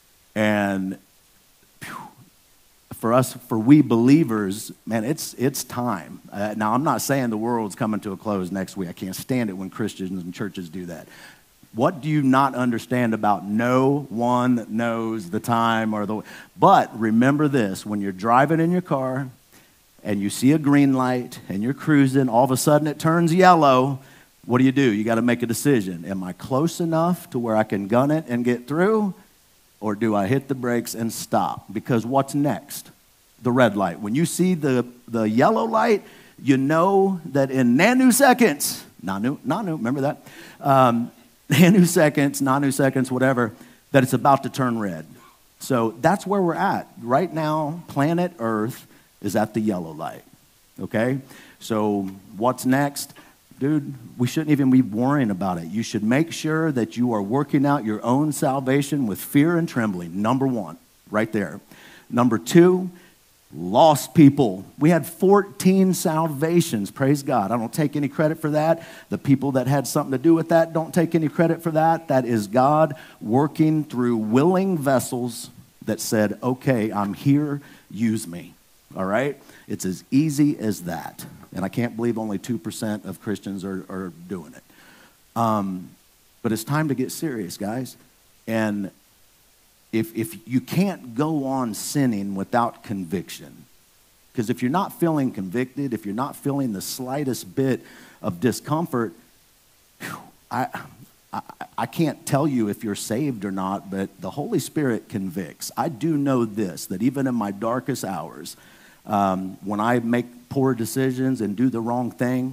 And phew, for us, for we believers, man, it's it's time. Uh, now, I'm not saying the world's coming to a close next week. I can't stand it when Christians and churches do that. What do you not understand about no one knows the time or the... But remember this, when you're driving in your car and you see a green light and you're cruising, all of a sudden it turns yellow, what do you do? You got to make a decision. Am I close enough to where I can gun it and get through? Or do I hit the brakes and stop? Because what's next? The red light. When you see the, the yellow light, you know that in nanoseconds, nanu, nanu, remember that? Um, nanoseconds, nanoseconds, whatever, that it's about to turn red. So that's where we're at. Right now, planet Earth is at the yellow light, okay? So what's next? Dude, we shouldn't even be worrying about it. You should make sure that you are working out your own salvation with fear and trembling. Number one, right there. Number two, lost people. We had fourteen salvations, praise God. I don't take any credit for that. The people that had something to do with that don't take any credit for that. That is God working through willing vessels that said, okay, I'm here, use me. All right? It's as easy as that. And I can't believe only two percent of Christians are, are doing it. Um, but it's time to get serious, guys. And if, if you can't go on sinning without conviction, because if you're not feeling convicted, if you're not feeling the slightest bit of discomfort, whew, I, I, I can't tell you if you're saved or not, but the Holy Spirit convicts. I do know this, that even in my darkest hours, um, when I make poor decisions and do the wrong thing,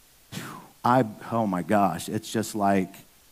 I, oh my gosh, it's just like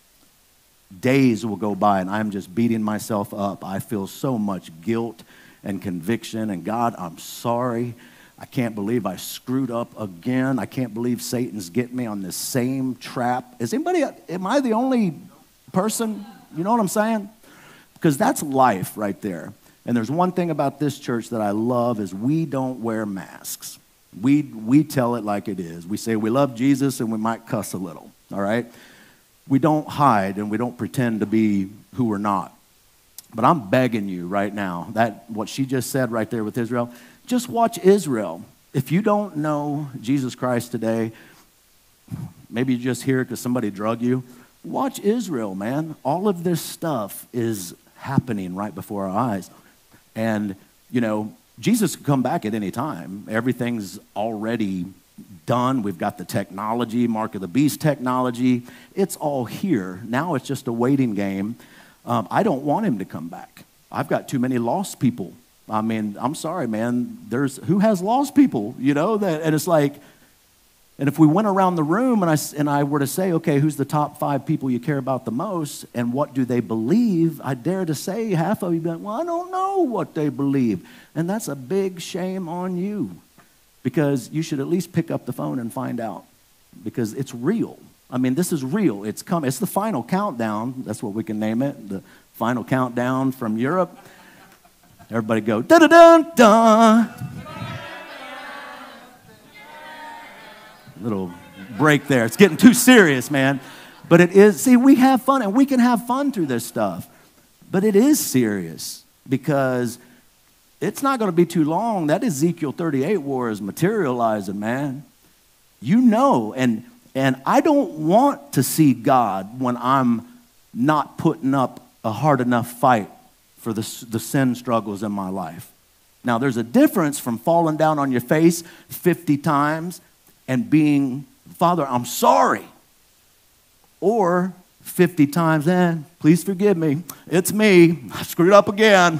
days will go by and I'm just beating myself up. I feel so much guilt and conviction, and God, I'm sorry. I can't believe I screwed up again. I can't believe Satan's getting me on this same trap. Is anybody, am I the only person? You know what I'm saying? Because that's life right there. And there's one thing about this church that I love is we don't wear masks. We, we tell it like it is. We say we love Jesus and we might cuss a little, all right? We don't hide and we don't pretend to be who we're not. But I'm begging you right now, that what she just said right there with Israel, just watch Israel. If you don't know Jesus Christ today, maybe you just hear it because somebody drug you. Watch Israel, man. All of this stuff is happening right before our eyes. And, you know, Jesus could come back at any time. Everything's already done. We've got the technology, Mark of the Beast technology. It's all here. Now it's just a waiting game. Um, I don't want him to come back. I've got too many lost people. I mean, I'm sorry, man. There's who has lost people, you know? That, and it's like, and if we went around the room and I, and I were to say, okay, who's the top five people you care about the most and what do they believe, I dare to say half of you be like, well, I don't know what they believe. And that's a big shame on you, because you should at least pick up the phone and find out, because it's real. I mean, this is real. It's coming. It's the final countdown. That's what we can name it, the final countdown from Europe. Everybody go, da-da-dun-dun. Little break there. It's getting too serious, man. But it is, see, we have fun, and we can have fun through this stuff. But it is serious, because it's not going to be too long. That Ezekiel thirty-eight war is materializing, man. You know, and and I don't want to see God when I'm not putting up a hard enough fight for the, the sin struggles in my life. Now, there's a difference from falling down on your face fifty times and being, Father, I'm sorry. Or fifty times, eh, please forgive me. It's me. I screwed up again.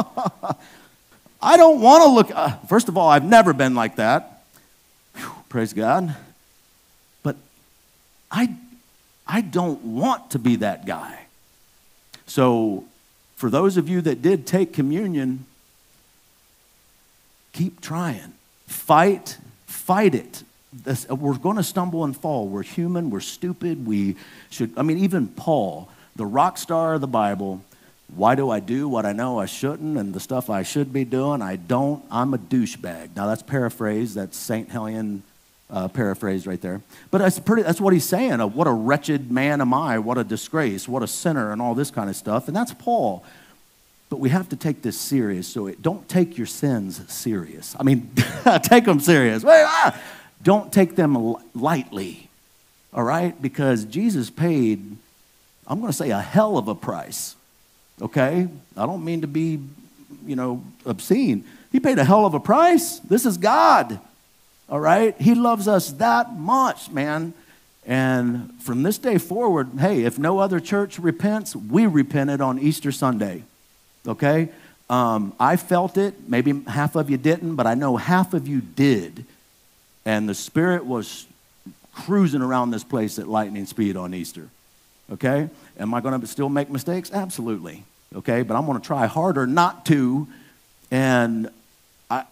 I don't want to look, uh, first of all, I've never been like that. Whew, praise God. But I, I don't want to be that guy. So for those of you that did take communion, keep trying. Fight, fight it. This, we're going to stumble and fall. We're human. We're stupid. We should, I mean, even Paul, the rock star of the Bible, why do I do what I know I shouldn't and the stuff I should be doing? I don't. I'm a douchebag. Now, that's paraphrase. That's Saint Hellion uh, paraphrase right there. But that's, pretty, that's what he's saying. Uh, what a wretched man am I. What a disgrace. What a sinner and all this kind of stuff. And that's Paul. But we have to take this serious. So it, don't take your sins serious. I mean, take them serious. Wait, ah! Don't take them lightly. All right? Because Jesus paid, I'm going to say, a hell of a price. Okay? I don't mean to be, you know, obscene. He paid a hell of a price. This is God. All right? He loves us that much, man. And from this day forward, hey, if no other church repents, we repented on Easter Sunday. Okay? Um, I felt it. Maybe half of you didn't, but I know half of you did. And the Spirit was cruising around this place at lightning speed on Easter. Okay? Am I going to still make mistakes? Absolutely. Okay? But I'm going to try harder not to. And I,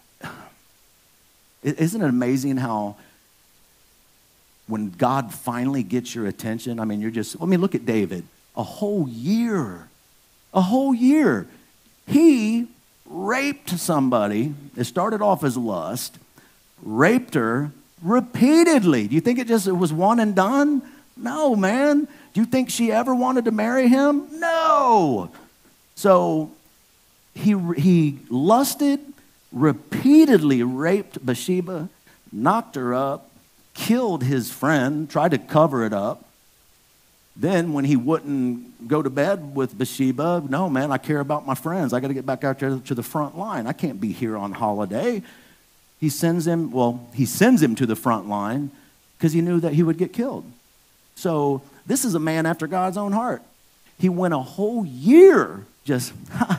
isn't it amazing how when God finally gets your attention, I mean, you're just, I mean, look at David. A whole year. A whole year. He raped somebody. It started off as lust. Raped her repeatedly. Do you think it just it was one and done? No, man. Do you think she ever wanted to marry him? No. So he, he lusted, repeatedly raped Bathsheba, knocked her up, killed his friend, tried to cover it up. Then when he wouldn't go to bed with Bathsheba, no, man, I care about my friends. I got to get back out there to the front line. I can't be here on holiday. He sends him, well, he sends him to the front line because he knew that he would get killed. So this is a man after God's own heart. He went a whole year just,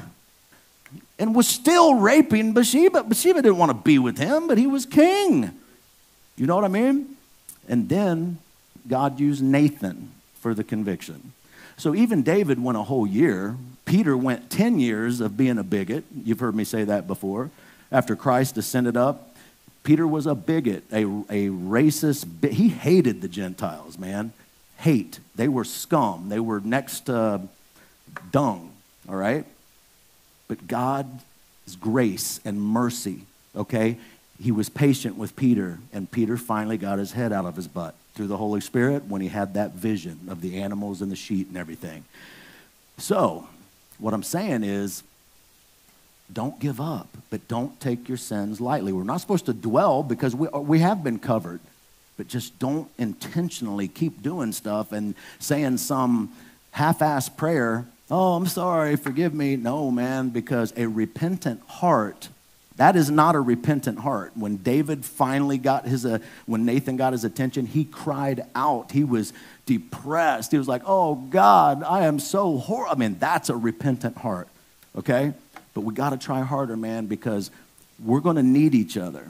and was still raping Bathsheba. Bathsheba didn't want to be with him, but he was king. You know what I mean? And then God used Nathan for the conviction. So even David went a whole year. Peter went ten years of being a bigot. You've heard me say that before. After Christ ascended up, Peter was a bigot, a, a racist. He hated the Gentiles, man. Hate. They were scum. They were next to dung, all right? But God's grace and mercy, okay? He was patient with Peter, and Peter finally got his head out of his butt through the Holy Spirit when he had that vision of the animals and the sheep and everything. So, what I'm saying is, don't give up, but don't take your sins lightly. We're not supposed to dwell because we, we have been covered, but just don't intentionally keep doing stuff and saying some half-assed prayer, oh, I'm sorry, forgive me. No, man, because a repentant heart, that is not a repentant heart. When David finally got his, uh, when Nathan got his attention, he cried out. He was depressed. He was like, oh, God, I am so horrible. I mean, that's a repentant heart, okay? But we got to try harder, man, because we're going to need each other.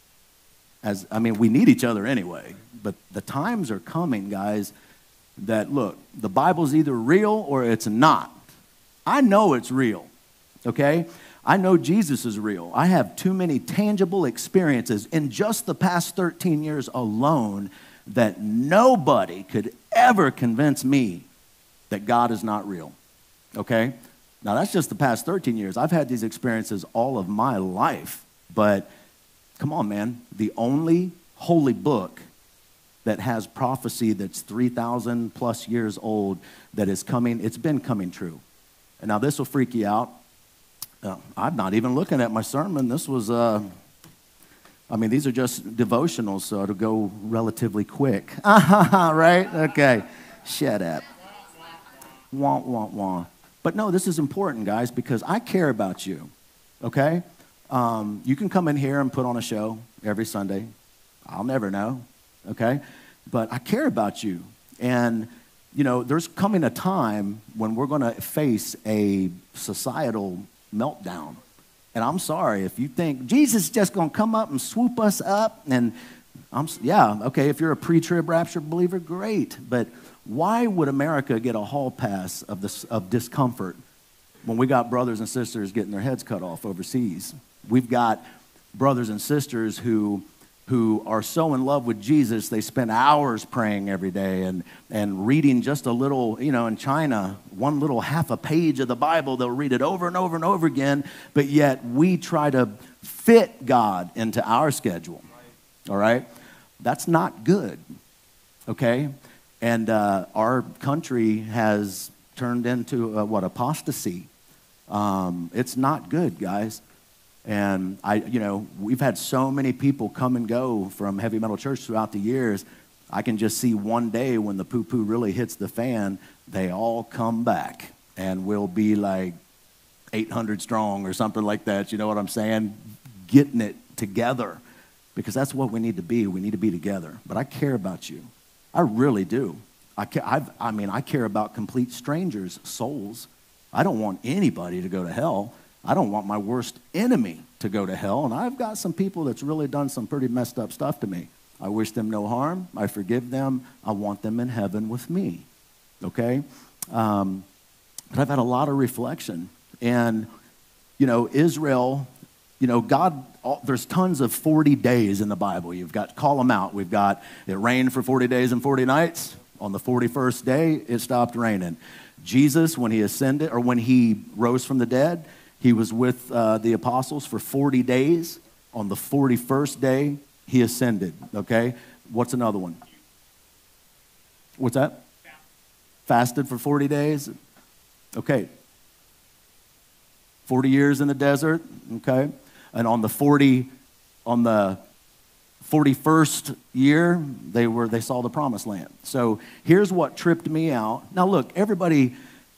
As I mean, we need each other anyway. But the times are coming, guys, that, look, the Bible's either real or it's not. I know it's real, okay? I know Jesus is real. I have too many tangible experiences in just the past thirteen years alone that nobody could ever convince me that God is not real, okay? Now, that's just the past thirteen years. I've had these experiences all of my life. But come on, man. The only holy book that has prophecy that's three thousand plus years old that is coming, it's been coming true. And now this will freak you out. Uh, I'm not even looking at my sermon. This was, uh, I mean, these are just devotionals, so it'll go relatively quick. Right? Okay. Shut up. Wah, wah, wah. But no, this is important, guys, because I care about you, okay? Um, you can come in here and put on a show every Sunday. I'll never know, okay? But I care about you. And, you know, there's coming a time when we're going to face a societal meltdown. And I'm sorry, if you think Jesus is just going to come up and swoop us up, and I'm yeah, okay, if you're a pre-trib rapture believer, great. But why would America get a hall pass of this of discomfort when we got brothers and sisters getting their heads cut off overseas? We've got brothers and sisters who who are so in love with Jesus, they spend hours praying every day and, and reading just a little, you know, in China, one little half a page of the Bible, they'll read it over and over and over again, but yet we try to fit God into our schedule, all right? That's not good, okay? And uh, our country has turned into, uh, what, apostasy. Um, it's not good, guys. And I, you know, we've had so many people come and go from Heavy Metal Church throughout the years. I can just see one day when the poo-poo really hits the fan, they all come back and we'll be like eight hundred strong or something like that. You know what I'm saying? Getting it together, because that's what we need to be. We need to be together. But I care about you. I really do. I, ca- I've, I mean, I care about complete strangers' souls. I don't want anybody to go to hell. I don't want my worst enemy to go to hell, and I've got some people that's really done some pretty messed up stuff to me. I wish them no harm. I forgive them. I want them in heaven with me, okay? Um, but I've had a lot of reflection, and, you know, Israel, you know, God, all, there's tons of forty days in the Bible. You've got, call them out. We've got, it rained for forty days and forty nights. On the forty-first day, it stopped raining. Jesus, when he ascended, or when he rose from the dead, he was with uh, the apostles for forty days. On the forty-first day, he ascended, okay? What's another one? What's that? Fasted for forty days? Okay. forty years in the desert, okay? And on the forty, on the forty-first year, they were they saw the promised land. So here's what tripped me out. Now look, everybody,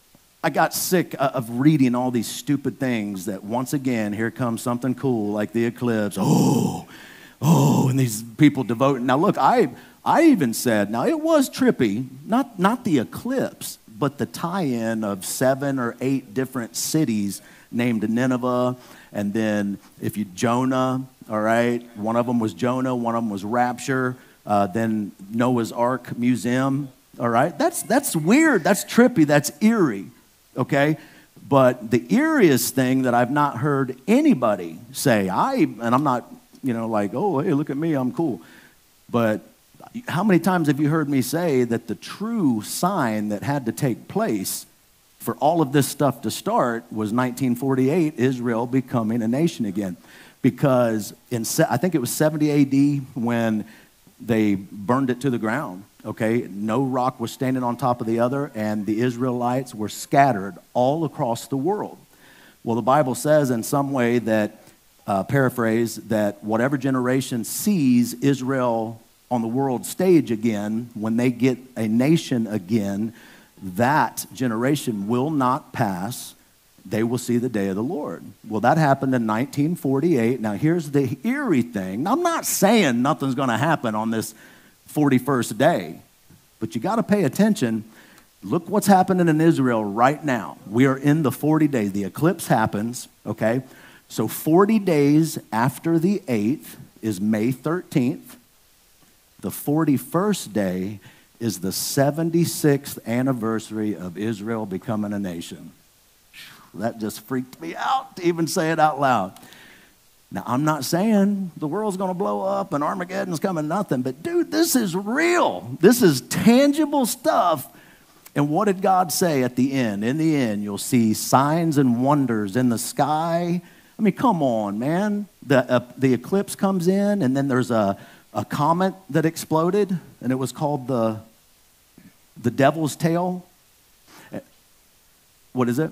I got sick of reading all these stupid things that once again, here comes something cool like the eclipse. Oh, oh, and these people devote. Now look, I I even said, now it was trippy, not, not the eclipse, but the tie-in of seven or eight different cities named Nineveh, and then if you, Jonah, all right, one of them was Jonah, one of them was Rapture, uh, then Noah's Ark Museum, all right? That's, that's weird, that's trippy, that's eerie. Okay, but the eeriest thing that I've not heard anybody say, I, and I'm not, you know, like, oh, hey, look at me, I'm cool. But how many times have you heard me say that the true sign that had to take place for all of this stuff to start was nineteen forty-eight, Israel becoming a nation again? Because in, I think it was seventy A D when they burned it to the ground. Okay, no rock was standing on top of the other, and the Israelites were scattered all across the world. Well, the Bible says in some way that, uh, paraphrase, that whatever generation sees Israel on the world stage again, when they get a nation again, that generation will not pass. They will see the day of the Lord. Well, that happened in nineteen forty-eight. Now, here's the eerie thing. I'm not saying nothing's going to happen on this forty-first day, but you got to pay attention. Look what's happening in Israel right now. We are in the forty days. The eclipse happens, okay? So forty days after the eighth is May thirteenth. The forty-first day is the seventy-sixth anniversary of Israel becoming a nation. That just freaked me out to even say it out loud. Now, I'm not saying the world's going to blow up and Armageddon's coming, nothing. But, dude, this is real. This is tangible stuff. And what did God say at the end? In the end, you'll see signs and wonders in the sky. I mean, come on, man. The, uh, the eclipse comes in, and then there's a, a comet that exploded, and it was called the, the Devil's Tail. What is it?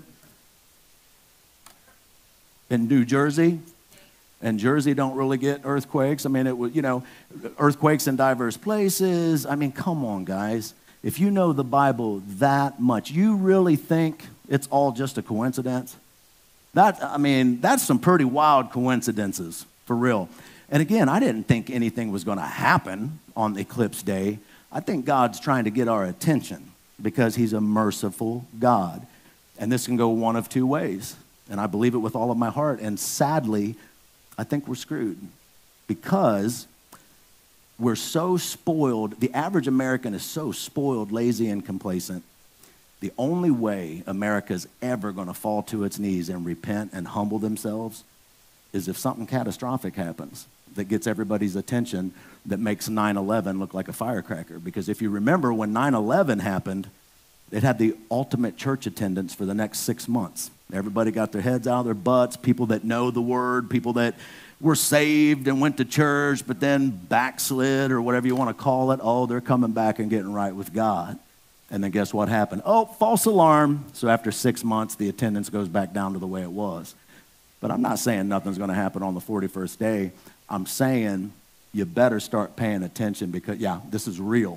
In New Jersey. And Jersey don't really get earthquakes. I mean, it was, you know, earthquakes in diverse places. I mean, come on, guys. If you know the Bible that much, you really think it's all just a coincidence? That, I mean, that's some pretty wild coincidences, for real. And again, I didn't think anything was going to happen on Eclipse Day. I think God's trying to get our attention because he's a merciful God. And this can go one of two ways. And I believe it with all of my heart. And sadly, I think we're screwed because we're so spoiled. The average American is so spoiled, lazy, and complacent. The only way America's ever going to fall to its knees and repent and humble themselves is if something catastrophic happens that gets everybody's attention, that makes nine eleven look like a firecracker. Because if you remember, when nine eleven happened, it had the ultimate church attendance for the next six months. Everybody got their heads out of their butts, people that know the word, people that were saved and went to church, but then backslid or whatever you want to call it. Oh, they're coming back and getting right with God. And then guess what happened? Oh, false alarm. So after six months, the attendance goes back down to the way it was. But I'm not saying nothing's going to happen on the forty-first day. I'm saying you better start paying attention because, yeah, this is real.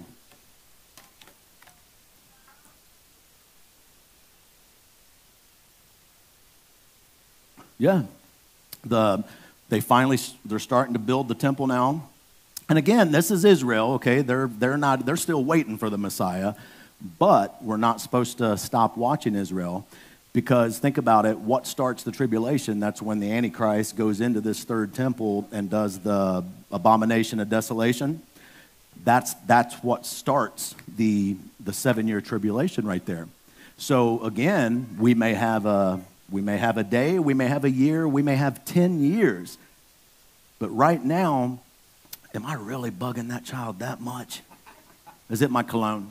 Yeah. The, they finally, they're starting to build the temple now. And again, this is Israel, okay? They're, they're not, they're still waiting for the Messiah. But we're not supposed to stop watching Israel because think about it, what starts the tribulation? That's when the Antichrist goes into this third temple and does the abomination of desolation. That's, that's what starts the, the seven-year tribulation right there. So again, we may have a, we may have a day, we may have a year, we may have ten years. But right now, am I really bugging that child that much? Is it my cologne?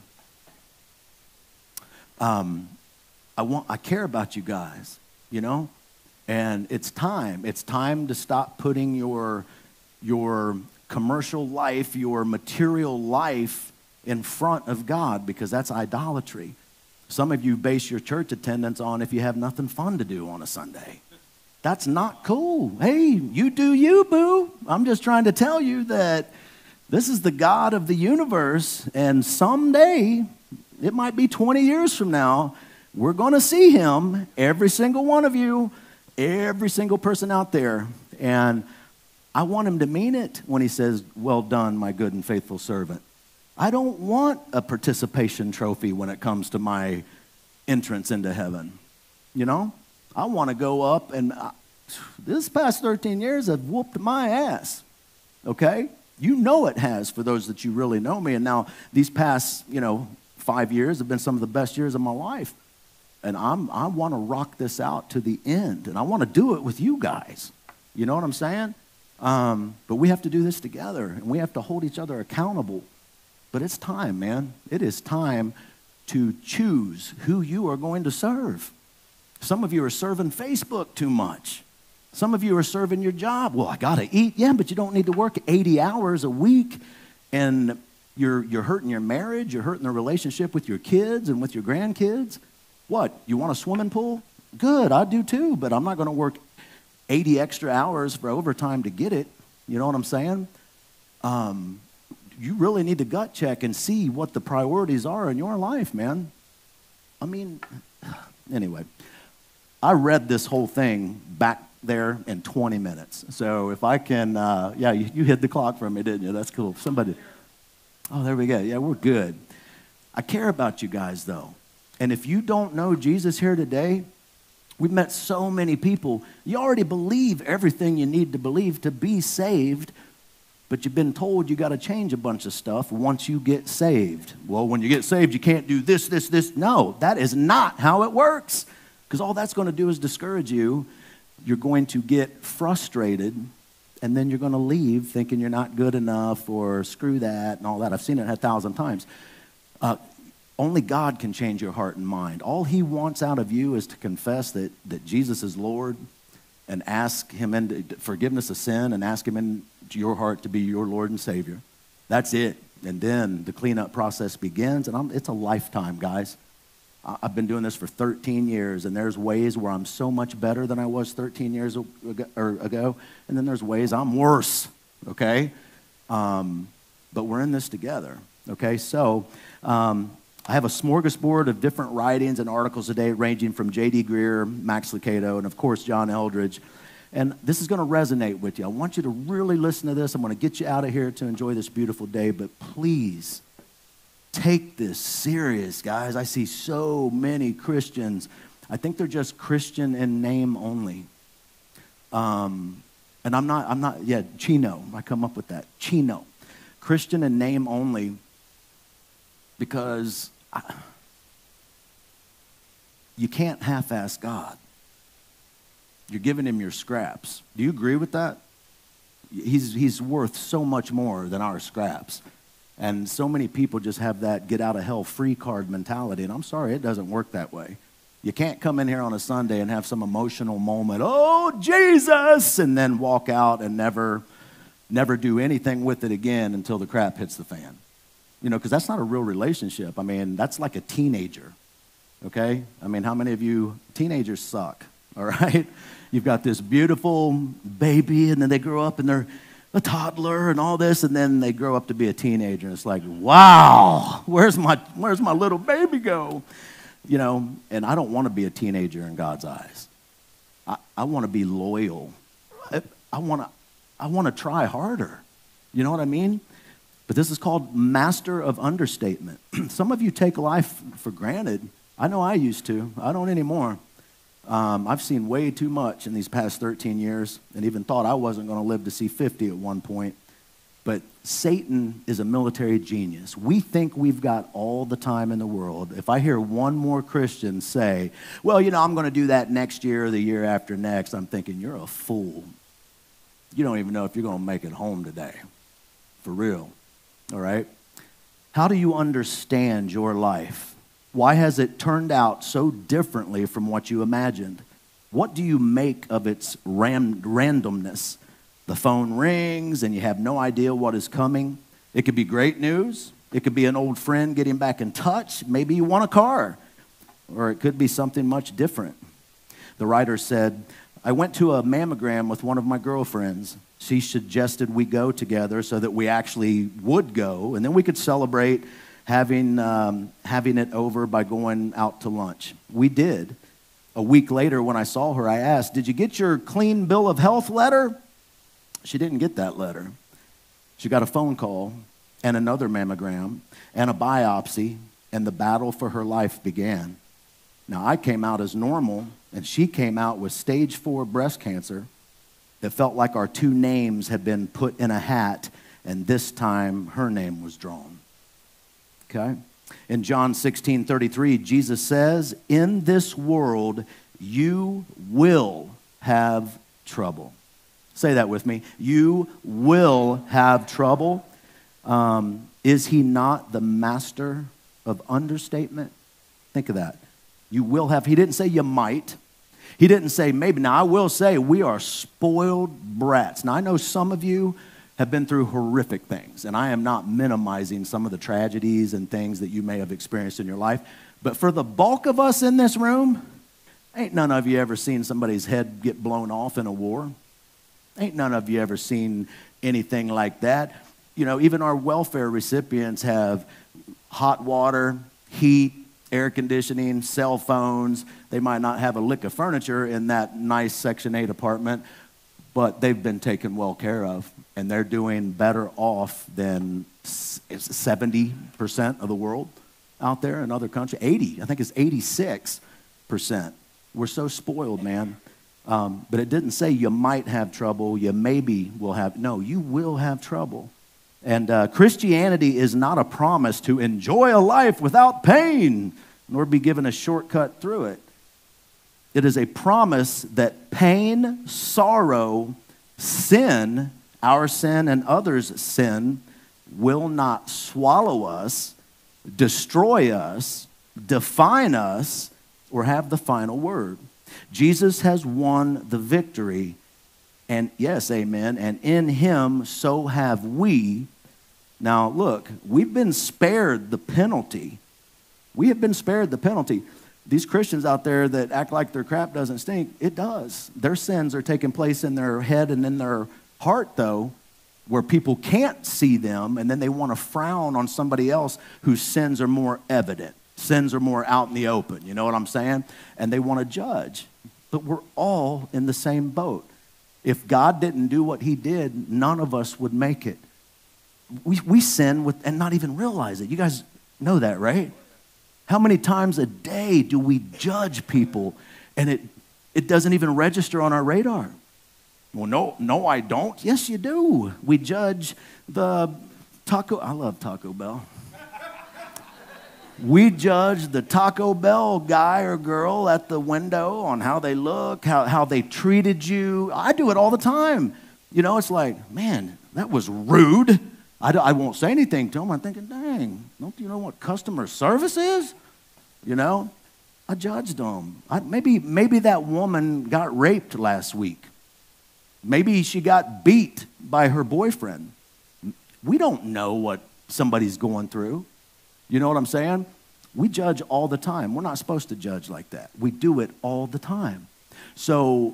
Um, I want, I care about you guys, you know, and it's time. It's time to stop putting your, your commercial life, your material life in front of God because that's idolatry. Some of you base your church attendance on if you have nothing fun to do on a Sunday. That's not cool. Hey, you do you, boo. I'm just trying to tell you that this is the God of the universe, and someday, it might be twenty years from now, we're going to see him, every single one of you, every single person out there. And I want him to mean it when he says, well done, my good and faithful servant. I don't want a participation trophy when it comes to my entrance into heaven. You know, I want to go up and I, this past thirteen years have whooped my ass. Okay? You know it has for those that you really know me. And now these past, you know, five years have been some of the best years of my life. And I'm, I want to rock this out to the end. And I want to do it with you guys. You know what I'm saying? Um, but we have to do this together. And we have to hold each other accountable. But it's time, man. It is time to choose who you are going to serve. Some of you are serving Facebook too much. Some of you are serving your job. Well, I got to eat. Yeah, but you don't need to work eighty hours a week. And you're, you're hurting your marriage. You're hurting the relationship with your kids and with your grandkids. What? You want a swimming pool? Good, I do too. But I'm not going to work eighty extra hours for overtime to get it. You know what I'm saying? Um, you really need to gut check and see what the priorities are in your life, man. I mean, anyway, I read this whole thing back there in twenty minutes. So if I can, uh, yeah, you, you hit the clock for me, didn't you? That's cool. Somebody, oh, there we go. Yeah, we're good. I care about you guys, though. And if you don't know Jesus here today, we've met so many people. You already believe everything you need to believe to be saved, but you've been told you got to change a bunch of stuff once you get saved. Well, when you get saved, you can't do this, this, this. No, that is not how it works, because all that's going to do is discourage you. You're going to get frustrated, and then you're going to leave thinking you're not good enough or screw that and all that. I've seen it a thousand times. Uh, only God can change your heart and mind. All he wants out of you is to confess that, that Jesus is Lord and ask him into forgiveness of sin and ask him into your heart to be your Lord and Savior. That's it. And then the cleanup process begins, and I'm, it's a lifetime, guys. I've been doing this for thirteen years, and there's ways where I'm so much better than I was thirteen years ago, and then there's ways I'm worse, okay? Um, but we're in this together, okay? So um, I have a smorgasbord of different writings and articles today, ranging from J D Greear, Max Lucado, and of course John Eldredge. And this is going to resonate with you. I want you to really listen to this. I'm going to get you out of here to enjoy this beautiful day, but please take this serious, guys. I see so many Christians. I think they're just Christian in name only. Um, and I'm not, I'm not, yeah, Chino. I come up with that. Chino. Christian in name only because I, you can't half-ass God. You're giving him your scraps. Do you agree with that? He's, he's worth so much more than our scraps. And so many people just have that get out of hell free card mentality. And I'm sorry, it doesn't work that way. You can't come in here on a Sunday and have some emotional moment, oh, Jesus, and then walk out and never, never do anything with it again until the crap hits the fan. You know, because that's not a real relationship. I mean, that's like a teenager, okay? I mean, how many of you, teenagers suck, all right? You've got this beautiful baby, and then they grow up and they're a toddler and all this, and then they grow up to be a teenager, and it's like, wow, where's my, where's my little baby go? You know, and I don't want to be a teenager in God's eyes. I, I want to be loyal. I, I want to I want to try harder. You know what I mean? But this is called master of understatement. Some of you take life for granted. I know I used to. I don't anymore. Um, I've seen way too much in these past thirteen years and even thought I wasn't going to live to see fifty at one point. But Satan is a military genius. We think we've got all the time in the world. If I hear one more Christian say, well, you know, I'm going to do that next year or the year after next, I'm thinking, you're a fool. You don't even know if you're going to make it home today. For real. All right? How do you understand your life? Why has it turned out so differently from what you imagined? What do you make of its ran- randomness? The phone rings and you have no idea what is coming. It could be great news. It could be an old friend getting back in touch. Maybe you want a car. Or it could be something much different. The writer said, I went to a mammogram with one of my girlfriends. She suggested we go together so that we actually would go, and then we could celebrate having, um, having it over by going out to lunch. We did. A week later when I saw her, I asked, did you get your clean bill of health letter? She didn't get that letter. She got a phone call and another mammogram and a biopsy, and the battle for her life began. Now, I came out as normal, and she came out with stage four breast cancer that felt like our two names had been put in a hat, and this time her name was drawn. Okay? In John sixteen thirty-three, Jesus says, in this world you will have trouble. Say that with me. You will have trouble. Um, is he not the master of understatement? Think of that. You will have. He didn't say you might. He didn't say maybe. Now, I will say we are spoiled brats. Now, I know some of you have been through horrific things, and I am not minimizing some of the tragedies and things that you may have experienced in your life. But for the bulk of us in this room, ain't none of you ever seen somebody's head get blown off in a war. Ain't none of you ever seen anything like that. You know, even our welfare recipients have hot water, heat, air conditioning, cell phones. They might not have a lick of furniture in that nice Section eight apartment, but they've been taken well care of, and they're doing better off than seventy percent of the world out there in other countries. eighty, I think it's eighty-six percent. We're so spoiled, man. Um, but it didn't say you might have trouble, you maybe will have. No, you will have trouble. And uh, Christianity is not a promise to enjoy a life without pain, nor be given a shortcut through it. It is a promise that pain, sorrow, sin, our sin and others' sin, will not swallow us, destroy us, define us, or have the final word. Jesus has won the victory, and yes, amen, and in him so have we. Now, look, we've been spared the penalty. We have been spared the penalty. These Christians out there that act like their crap doesn't stink, it does. Their sins are taking place in their head and in their heart, though, where people can't see them, and then they want to frown on somebody else whose sins are more evident. Sins are more out in the open, you know what I'm saying? And they want to judge. But we're all in the same boat. If God didn't do what he did, none of us would make it. We, we sin with and not even realize it. You guys know that, right? How many times a day do we judge people and it, it doesn't even register on our radar? Well, no, no, I don't. Yes, you do. We judge the taco. I love Taco Bell. We judge the Taco Bell guy or girl at the window on how they look, how, how they treated you. I do it all the time. You know, it's like, man, that was rude. I, I won't say anything to them. I'm thinking, dang, don't you know what customer service is? You know, I judged them. I, maybe, maybe that woman got raped last week. Maybe she got beat by her boyfriend. We don't know what somebody's going through. You know what I'm saying? We judge all the time. We're not supposed to judge like that. We do it all the time. So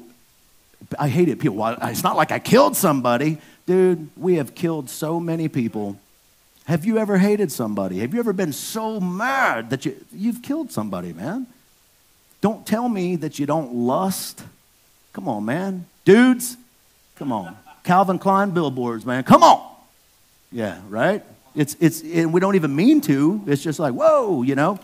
I hate it. People, well, it's not like I killed somebody. Dude, we have killed so many people. Have you ever hated somebody? Have you ever been so mad that you, you've killed somebody, man? Don't tell me that you don't lust. Come on, man. Dudes, come on. Calvin Klein billboards, man. Come on. Yeah, right? It's, it's, and we don't even mean to. It's just like, whoa, you know.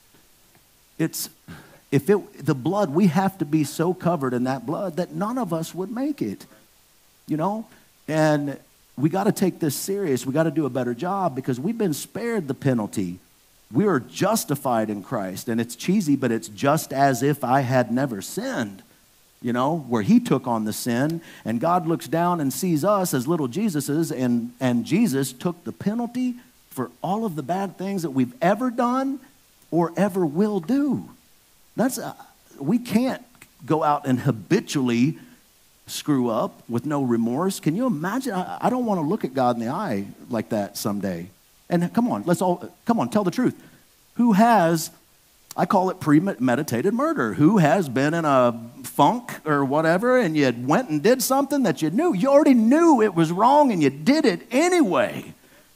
It's, if it, the blood, we have to be so covered in that blood that none of us would make it, you know. And we got to take this serious. We got to do a better job because we've been spared the penalty. We are justified in Christ. And it's cheesy, but it's just as if I had never sinned. You know, where he took on the sin, and God looks down and sees us as little Jesuses, and, and Jesus took the penalty for all of the bad things that we've ever done or ever will do. That's uh, we can't go out and habitually screw up with no remorse. Can you imagine? I, I don't want to look at God in the eye like that someday. And come on, let's all, come on, tell the truth. Who has, I call it premeditated murder. Who has been in a funk or whatever and you went and did something that you knew? You already knew it was wrong and you did it anyway.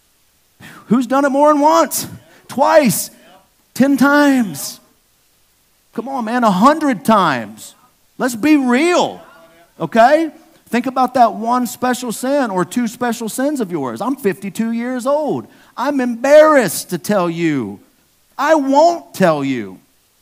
Who's done it more than once? Twice? Ten times? Come on, man, a hundred times. Let's be real, okay? Think about that one special sin or two special sins of yours. I'm fifty-two years old. I'm embarrassed to tell you. I won't tell you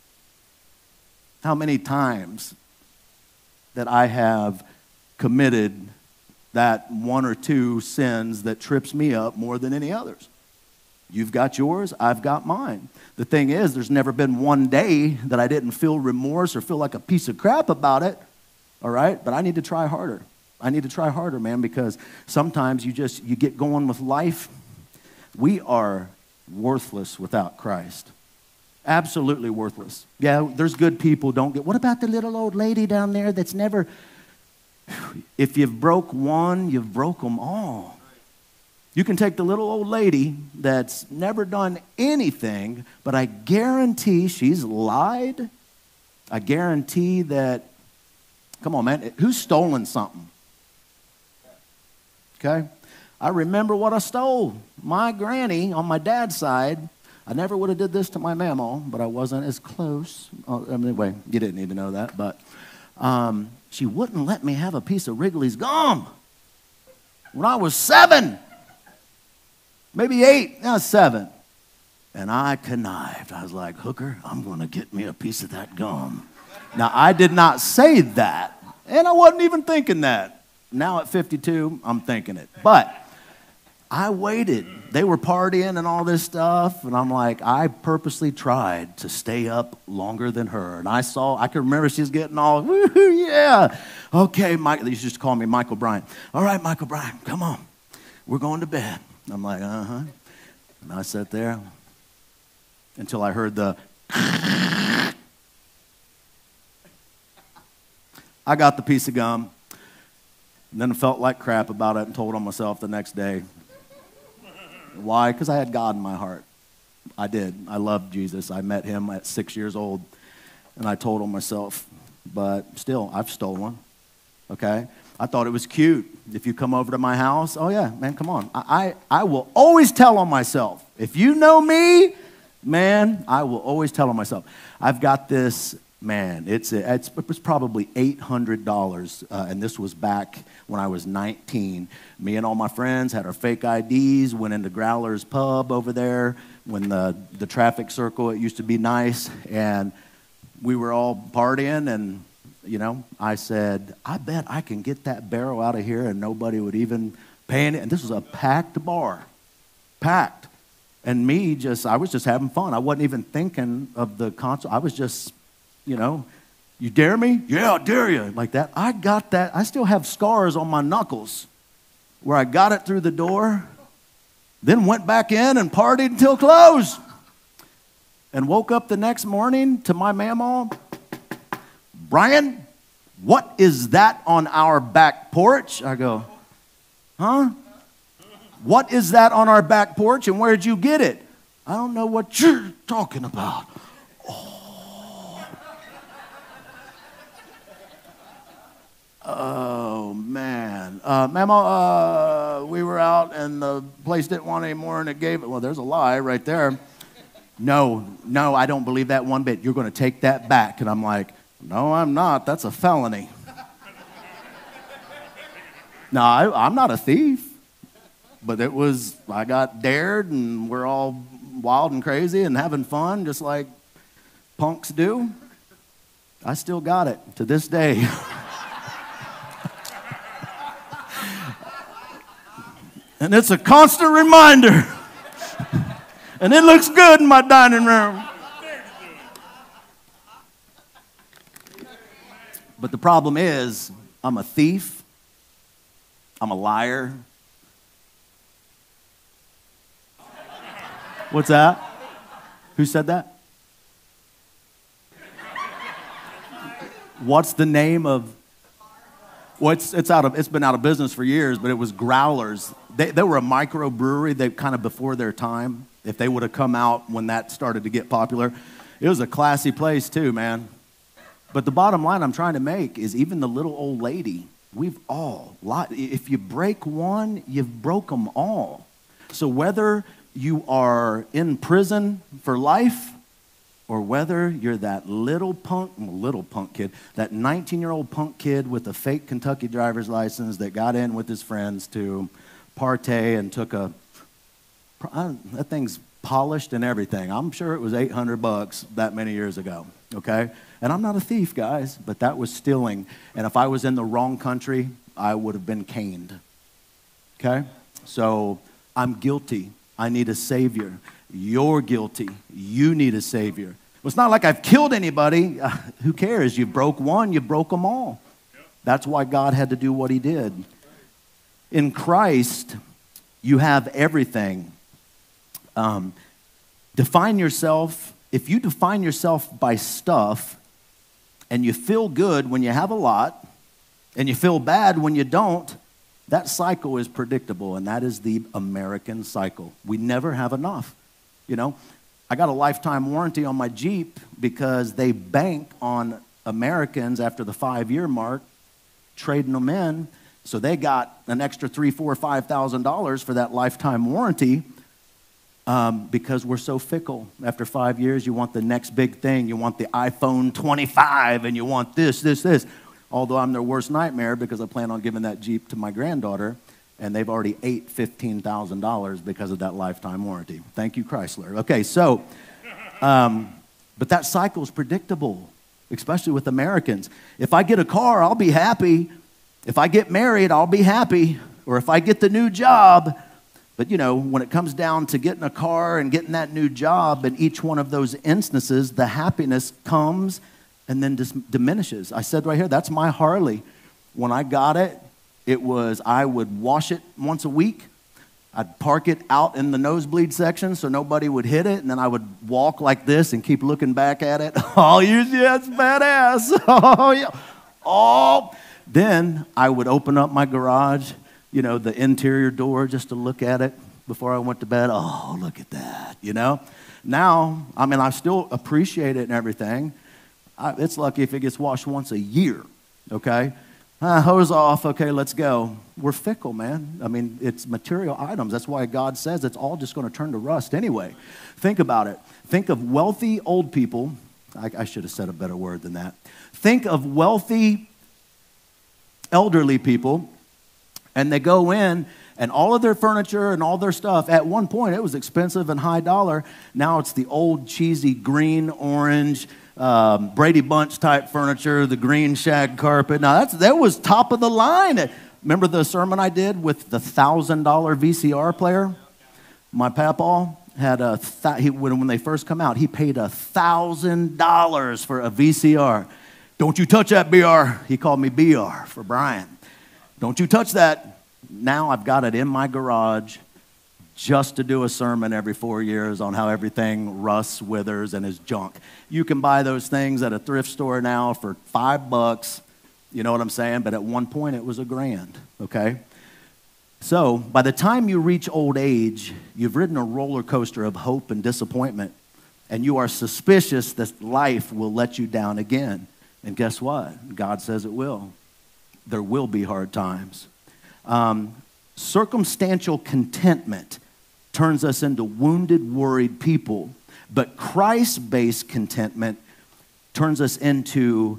how many times that I have committed that one or two sins that trips me up more than any others. You've got yours, I've got mine. The thing is, there's never been one day that I didn't feel remorse or feel like a piece of crap about it, all right? But I need to try harder. I need to try harder, man, because sometimes you just, you get going with life. We are worthless without Christ. Absolutely worthless. Yeah, there's good people, don't get, what about the little old lady down there that's never, if you've broke one, you've broke them all. You can take the little old lady that's never done anything, but I guarantee she's lied. I guarantee that, come on, man, who's stolen something? Okay? I remember what I stole. My granny on my dad's side, I never would have did this to my mama, but I wasn't as close. Oh, anyway, you didn't need to know that, but um, she wouldn't let me have a piece of Wrigley's gum when I was seven, maybe eight, no, seven. And I connived. I was like, hooker, I'm going to get me a piece of that gum. Now, I did not say that, and I wasn't even thinking that. Now at fifty-two, I'm thinking it. But I waited. They were partying and all this stuff, and I'm like, I purposely tried to stay up longer than her. And I saw, I can remember she was getting all, woo-hoo, yeah. Okay, Mike, they used to call me Michael Bryan. All right, Michael Bryan, come on. We're going to bed. I'm like, uh-huh. And I sat there until I heard the, I got the piece of gum. And then I felt like crap about it and told on myself the next day. Why? Because I had God in my heart. I did. I loved Jesus. I met him at six years old. And I told on myself. But still, I've stolen. Okay? I thought it was cute. If you come over to my house, oh yeah, man, come on. I, I, I will always tell on myself. If you know me, man, I will always tell on myself. I've got this, man, it's, it's it was probably eight hundred dollars, uh, and this was back when I was nineteen. Me and all my friends had our fake I Ds, went into Growler's Pub over there when the, the traffic circle, it used to be nice, and we were all partying, and, you know, I said, I bet I can get that barrel out of here and nobody would even pay any, and this was a packed bar, packed. And me just, I was just having fun. I wasn't even thinking of the console. I was just, you know, you dare me? Yeah, I dare you. Like that. I got that. I still have scars on my knuckles where I got it through the door, then went back in and partied until close. And woke up the next morning to my mama, Brian, what is that on our back porch? I go, huh? What is that on our back porch and where'd you get it? I don't know what you're talking about. Oh, oh man. Uh, Mama, uh, we were out and the place didn't want any more and it gave it. Well, there's a lie right there. No, no, I don't believe that one bit. You're going to take that back. And I'm like, no, I'm not. That's a felony. No, I, I'm not a thief. But it was, I got dared and we're all wild and crazy and having fun just like punks do. I still got it to this day. And it's a constant reminder. And it looks good in my dining room. But the problem is, I'm a thief. I'm a liar. What's that? Who said that? What's the name of? Well, it's, it's, out of, it's been out of business for years, but it was Growlers. They, they were a microbrewery. They kind of before their time. If they would have come out when that started to get popular. It was a classy place too, man. But the bottom line I'm trying to make is even the little old lady, we've all, if you break one, you've broke them all. So whether you are in prison for life or whether you're that little punk, little punk kid, that nineteen-year-old punk kid with a fake Kentucky driver's license that got in with his friends to partay and took a, that thing's polished and everything. I'm sure it was eight hundred bucks that many years ago, okay? And I'm not a thief, guys, but that was stealing. And if I was in the wrong country, I would have been caned, okay? So I'm guilty. I need a Savior. You're guilty. You need a Savior. Well, it's not like I've killed anybody. Uh, who cares? You broke one, you broke them all. Yep. That's why God had to do what he did. In Christ, you have everything. Um, define yourself. If you define yourself by stuff and you feel good when you have a lot and you feel bad when you don't, that cycle is predictable, and that is the American cycle. We never have enough. You know, I got a lifetime warranty on my Jeep because they bank on Americans after the five-year mark trading them in. So they got an extra three, four, five thousand dollars for that lifetime warranty um, because we're so fickle. After five years, you want the next big thing. You want the iPhone twenty-five, and you want this, this, this. Although I'm their worst nightmare because I plan on giving that Jeep to my granddaughter, and they've already ate fifteen thousand dollars because of that lifetime warranty. Thank you, Chrysler. Okay, so, um, but that cycle is predictable, especially with Americans. If I get a car, I'll be happy. If I get married, I'll be happy. Or if I get the new job. But, you know, when it comes down to getting a car and getting that new job, in each one of those instances, the happiness comes and then dis- diminishes. I said right here, that's my Harley. When I got it, it was, I would wash it once a week. I'd park it out in the nosebleed section so nobody would hit it, and then I would walk like this and keep looking back at it. Oh, yeah, it's badass. Oh, yeah. Oh. Then I would open up my garage, you know, the interior door just to look at it before I went to bed. Oh, look at that, you know. Now, I mean, I still appreciate it and everything. I, it's lucky if it gets washed once a year, okay? Ah, hose off, okay, let's go. We're fickle, man. I mean, it's material items. That's why God says it's all just going to turn to rust anyway. Think about it. Think of wealthy old people. I, I should have said a better word than that. Think of wealthy elderly people, and they go in, and all of their furniture and all their stuff, at one point it was expensive and high dollar. Now it's the old cheesy green, orange, um, Brady Bunch type furniture, the green shag carpet. Now that's that was top of the line. Remember the sermon I did with the thousand dollar V C R player? My papaw, had a th- he, when, when they first come out, he paid a thousand dollars for a V C R. Don't you touch that B R. He called me B R for Brian. Don't you touch that. Now I've got it in my garage just to do a sermon every four years on how everything rusts, withers, and is junk. You can buy those things at a thrift store now for five bucks. You know what I'm saying? But at one point, it was a grand, okay? So by the time you reach old age, you've ridden a roller coaster of hope and disappointment, and you are suspicious that life will let you down again. And guess what? God says it will. There will be hard times. Um, circumstantial contentment turns us into wounded, worried people. But Christ-based contentment turns us into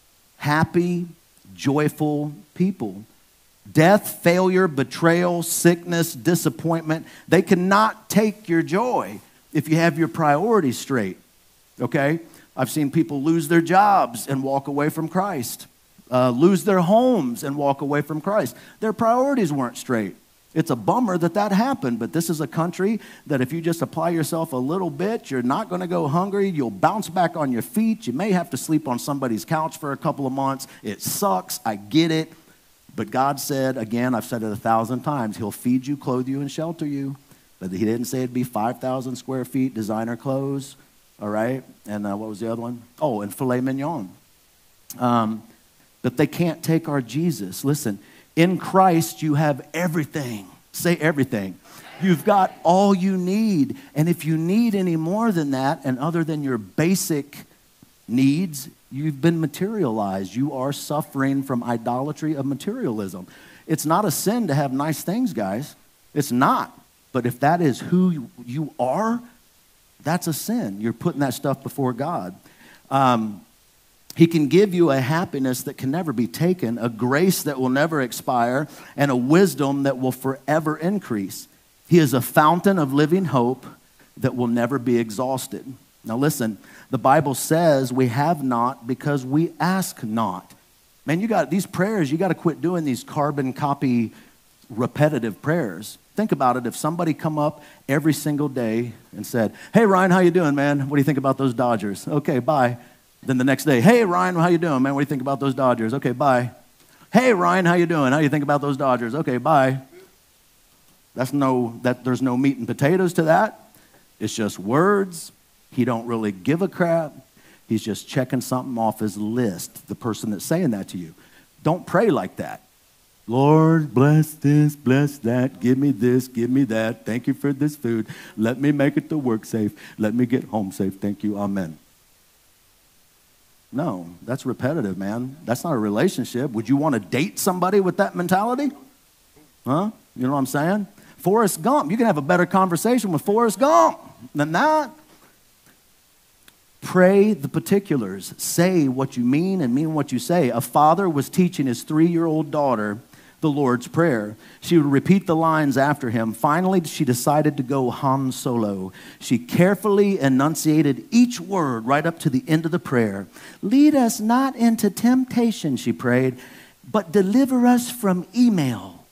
happy, joyful people. Death, failure, betrayal, sickness, disappointment, they cannot take your joy if you have your priorities straight, okay? I've seen people lose their jobs and walk away from Christ, uh, lose their homes and walk away from Christ. Their priorities weren't straight. It's a bummer that that happened, but this is a country that if you just apply yourself a little bit, you're not going to go hungry. You'll bounce back on your feet. You may have to sleep on somebody's couch for a couple of months. It sucks. I get it. But God said, again, I've said it a thousand times, he'll feed you, clothe you, and shelter you. But he didn't say it'd be five thousand square feet, designer clothes, all right? And uh, what was the other one? Oh, and filet mignon. Um, but they can't take our Jesus. Listen, in Christ, you have everything. Say everything. You've got all you need. And if you need any more than that, and other than your basic needs, you've been materialized. You are suffering from idolatry of materialism. It's not a sin to have nice things, guys. It's not. But if that is who you are, that's a sin. You're putting that stuff before God. Um, He can give you a happiness that can never be taken, a grace that will never expire, and a wisdom that will forever increase. He is a fountain of living hope that will never be exhausted. Now listen, the Bible says we have not because we ask not. Man, you got these prayers, you got to quit doing these carbon copy repetitive prayers. Think about it. If somebody come up every single day and said, hey, Ryan, how you doing, man? What do you think about those Dodgers? Okay, bye. Then the next day, hey, Ryan, how you doing, man? What do you think about those Dodgers? Okay, bye. Hey, Ryan, how you doing? How do you think about those Dodgers? Okay, bye. That's no, that, there's no meat and potatoes to that. It's just words. He don't really give a crap. He's just checking something off his list, the person that's saying that to you. Don't pray like that. Lord, bless this, bless that. Give me this, give me that. Thank you for this food. Let me make it to work safe. Let me get home safe. Thank you. Amen. No, that's repetitive, man. That's not a relationship. Would you want to date somebody with that mentality? Huh? You know what I'm saying? Forrest Gump. You can have a better conversation with Forrest Gump than that. Pray the particulars. Say what you mean and mean what you say. A father was teaching his three-year-old daughter the Lord's Prayer. She would repeat the lines after him. Finally, she decided to go Han Solo. She carefully enunciated each word right up to the end of the prayer. Lead us not into temptation, she prayed, but deliver us from email.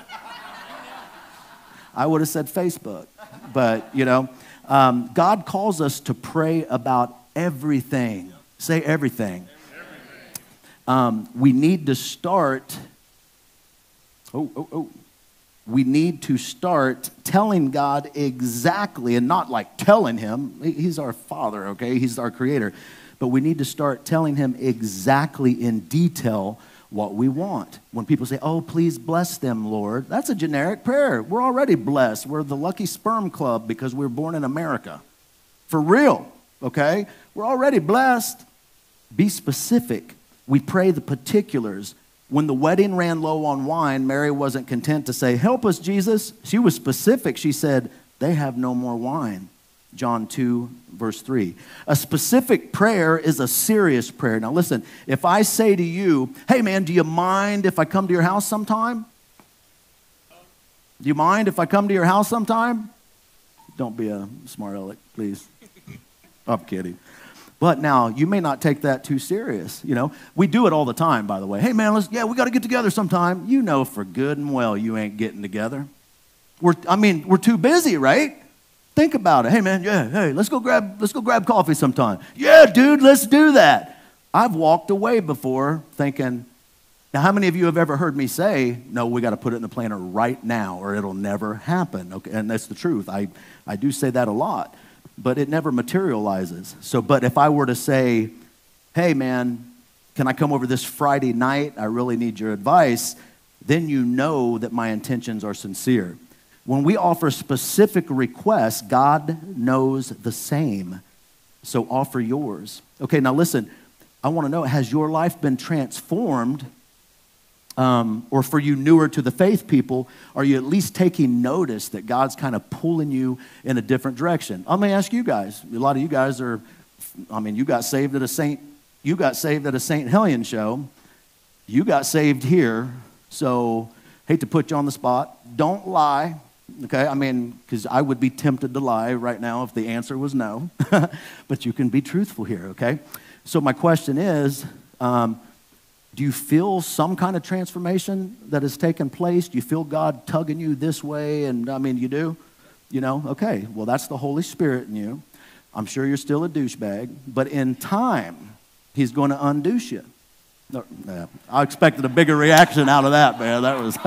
I would have said Facebook, but you know, um, God calls us to pray about everything. Say everything. everything. Um, we need to start Oh, oh, oh. We need to start telling God exactly, and not like telling him. He's our Father, okay? He's our Creator. But we need to start telling him exactly in detail what we want. When people say, oh, please bless them, Lord, that's a generic prayer. We're already blessed. We're the lucky sperm club because we were born in America. For real, okay? We're already blessed. Be specific. We pray the particulars. When the wedding ran low on wine, Mary wasn't content to say, help us, Jesus. She was specific. She said, they have no more wine. John two, verse three. A specific prayer is a serious prayer. Now listen, if I say to you, hey man, do you mind if I come to your house sometime? Do you mind if I come to your house sometime? Don't be a smart aleck, please. I'm kidding. But now, you may not take that too serious, you know. We do it all the time, by the way. Hey, man, let's, yeah, we got to get together sometime. You know for good and well you ain't getting together. We're, I mean, we're too busy, right? Think about it. Hey, man, yeah, hey, let's go grab, let's go grab coffee sometime. Yeah, dude, let's do that. I've walked away before thinking, now how many of you have ever heard me say, no, we got to put it in the planner right now or it'll never happen. Okay, and that's the truth. I, I do say that a lot, but it never materializes. So, but if I were to say, hey, man, can I come over this Friday night? I really need your advice. Then you know that my intentions are sincere. When we offer specific requests, God knows the same. So offer yours. Okay, now listen, I want to know, has your life been transformed? Um, or for you newer to the faith people, are you at least taking notice that God's kind of pulling you in a different direction? Let me ask you guys. A lot of you guys are, I mean, you got saved at a Saint, you got saved at a Saint Hellion show. You got saved here. So, hate to put you on the spot. Don't lie. Okay, I mean, because I would be tempted to lie right now if the answer was no. But you can be truthful here, okay? So my question is, um, do you feel some kind of transformation that has taken place? Do you feel God tugging you this way? And I mean, you do? You know, okay, well, that's the Holy Spirit in you. I'm sure you're still a douchebag, but in time, he's going to undouche you. No, nah, I expected a bigger reaction out of that, man. That was,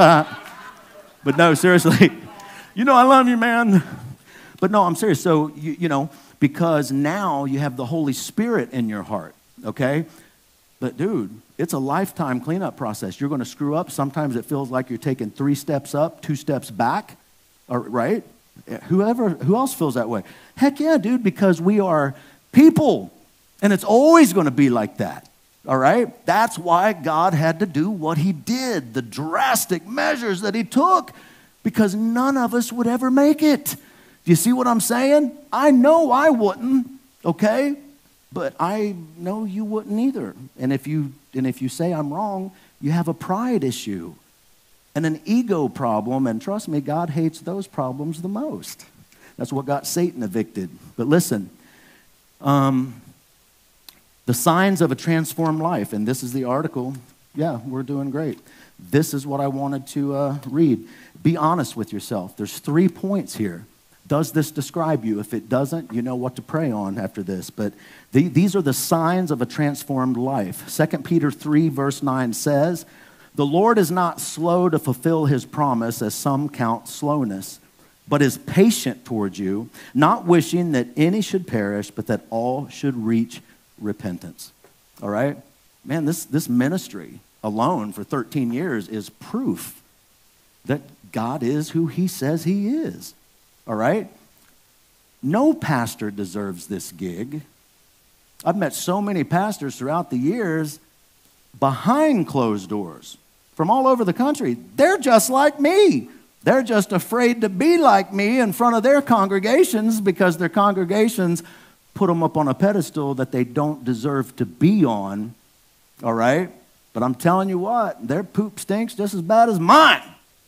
but no, seriously. You know, I love you, man. But no, I'm serious. So, you, you know, because now you have the Holy Spirit in your heart, okay? But, dude, it's a lifetime cleanup process. You're going to screw up. Sometimes it feels like you're taking three steps up, two steps back, or, right? Whoever, who else feels that way? Heck yeah, dude, because we are people, and it's always going to be like that, all right? That's why God had to do what he did, the drastic measures that he took, because none of us would ever make it. Do you see what I'm saying? I know I wouldn't, okay? But I know you wouldn't either. And if you and if you say I'm wrong, you have a pride issue and an ego problem. And trust me, God hates those problems the most. That's what got Satan evicted. But listen, um, the signs of a transformed life, and this is the article. Yeah, we're doing great. This is what I wanted to uh, read. Be honest with yourself. There's three points here. Does this describe you? If it doesn't, you know what to pray on after this. But the, these are the signs of a transformed life. Second Peter three, verse nine says, the Lord is not slow to fulfill his promise, as some count slowness, but is patient towards you, not wishing that any should perish, but that all should reach repentance. All right? Man, this, this ministry alone for thirteen years is proof that God is who he says he is. All right? No pastor deserves this gig. I've met so many pastors throughout the years behind closed doors from all over the country. They're just like me. They're just afraid to be like me in front of their congregations because their congregations put them up on a pedestal that they don't deserve to be on. All right? But I'm telling you what, their poop stinks just as bad as mine.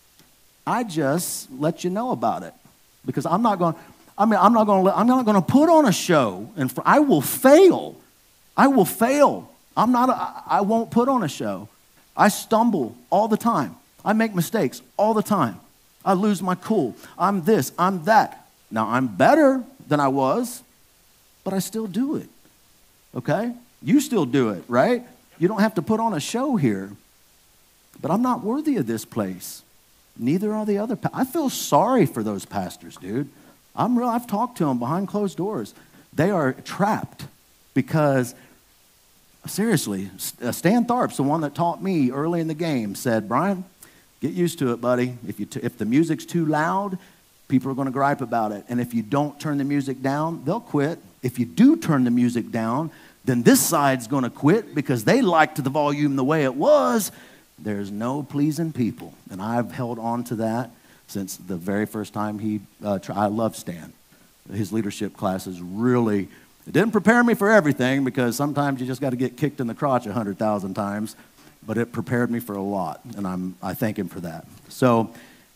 I just let you know about it because I'm not going. I mean, I'm not going to. I'm not going to put on a show, and I will fail. I will fail. I'm not. A, I won't put on a show. I stumble all the time. I make mistakes all the time. I lose my cool. I'm this. I'm that. Now I'm better than I was, but I still do it. Okay? You still do it, right? You don't have to put on a show here. But I'm not worthy of this place. Neither are the other. Pa- I feel sorry for those pastors, dude. I'm real. I've talked to them behind closed doors. They are trapped because, seriously, Stan Tharp's the one that taught me early in the game. Said, Brian, get used to it, buddy. If you t- if the music's too loud, people are going to gripe about it. And if you don't turn the music down, they'll quit. If you do turn the music down, then this side's going to quit because they liked the volume the way it was. There's no pleasing people. And I've held on to that since the very first time he, uh, tried. I love Stan. His leadership classes really, it didn't prepare me for everything because sometimes you just got to get kicked in the crotch a hundred thousand times, but it prepared me for a lot, and I'm, I thank him for that. So,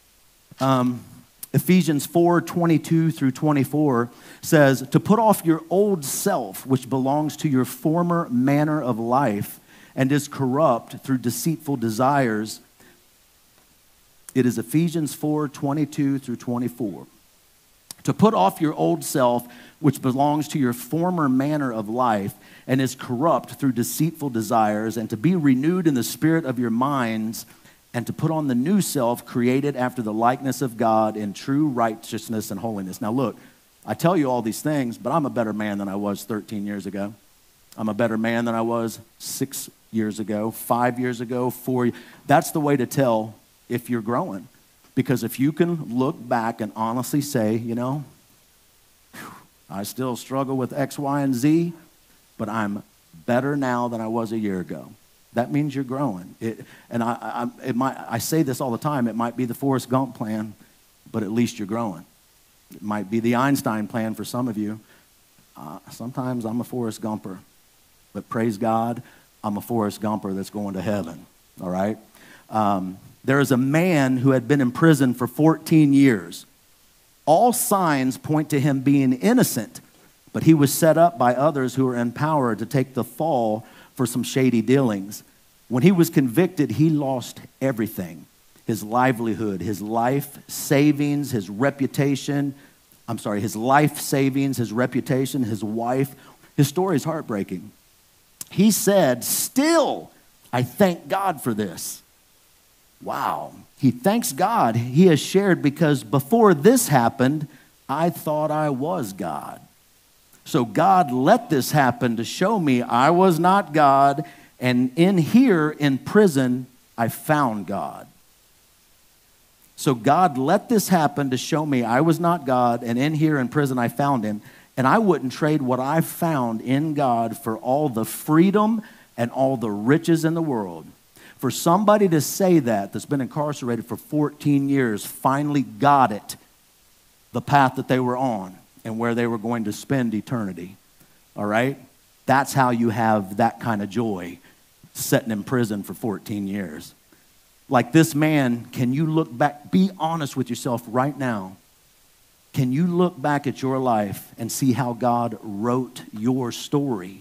um, Ephesians four, twenty-two through twenty-four says, to put off your old self, which belongs to your former manner of life, and is corrupt through deceitful desires. It is Ephesians four, twenty-two through twenty-four. to put off your old self, which belongs to your former manner of life and is corrupt through deceitful desires, and to be renewed in the spirit of your minds, and to put on the new self created after the likeness of God in true righteousness and holiness. Now look, I tell you all these things, but I'm a better man than I was thirteen years ago. I'm a better man than I was six years ago, five years ago, four. That's the way to tell if you're growing. Because if you can look back and honestly say, you know, I still struggle with X, Y, and Z, but I'm better now than I was a year ago. That means you're growing. It, and I, I, it might, I say this all the time. It might be the Forrest Gump plan, but at least you're growing. It might be the Einstein plan for some of you. Uh, sometimes I'm a Forrest Gumper, but praise God, I'm a Forrest Gumper that's going to heaven, all right? Um, there is a man who had been in prison for fourteen years. All signs point to him being innocent, but he was set up by others who were in power to take the fall for some shady dealings. When he was convicted, he lost everything. His livelihood, his life savings, his reputation. I'm sorry, his life savings, his reputation, his wife. His story is heartbreaking. He said, still, I thank God for this. Wow. He thanks God he has shared, because before this happened, I thought I was God. So God let this happen to show me I was not God, and in here in prison, I found God. So God let this happen to show me I was not God, and in here in prison, I found him. And I wouldn't trade what I found in God for all the freedom and all the riches in the world. For somebody to say that, that's been incarcerated for fourteen years, finally got it, the path that they were on and where they were going to spend eternity, all right? That's how you have that kind of joy, sitting in prison for fourteen years. Like this man, can you look back, be honest with yourself right now. Can you look back at your life and see how God wrote your story?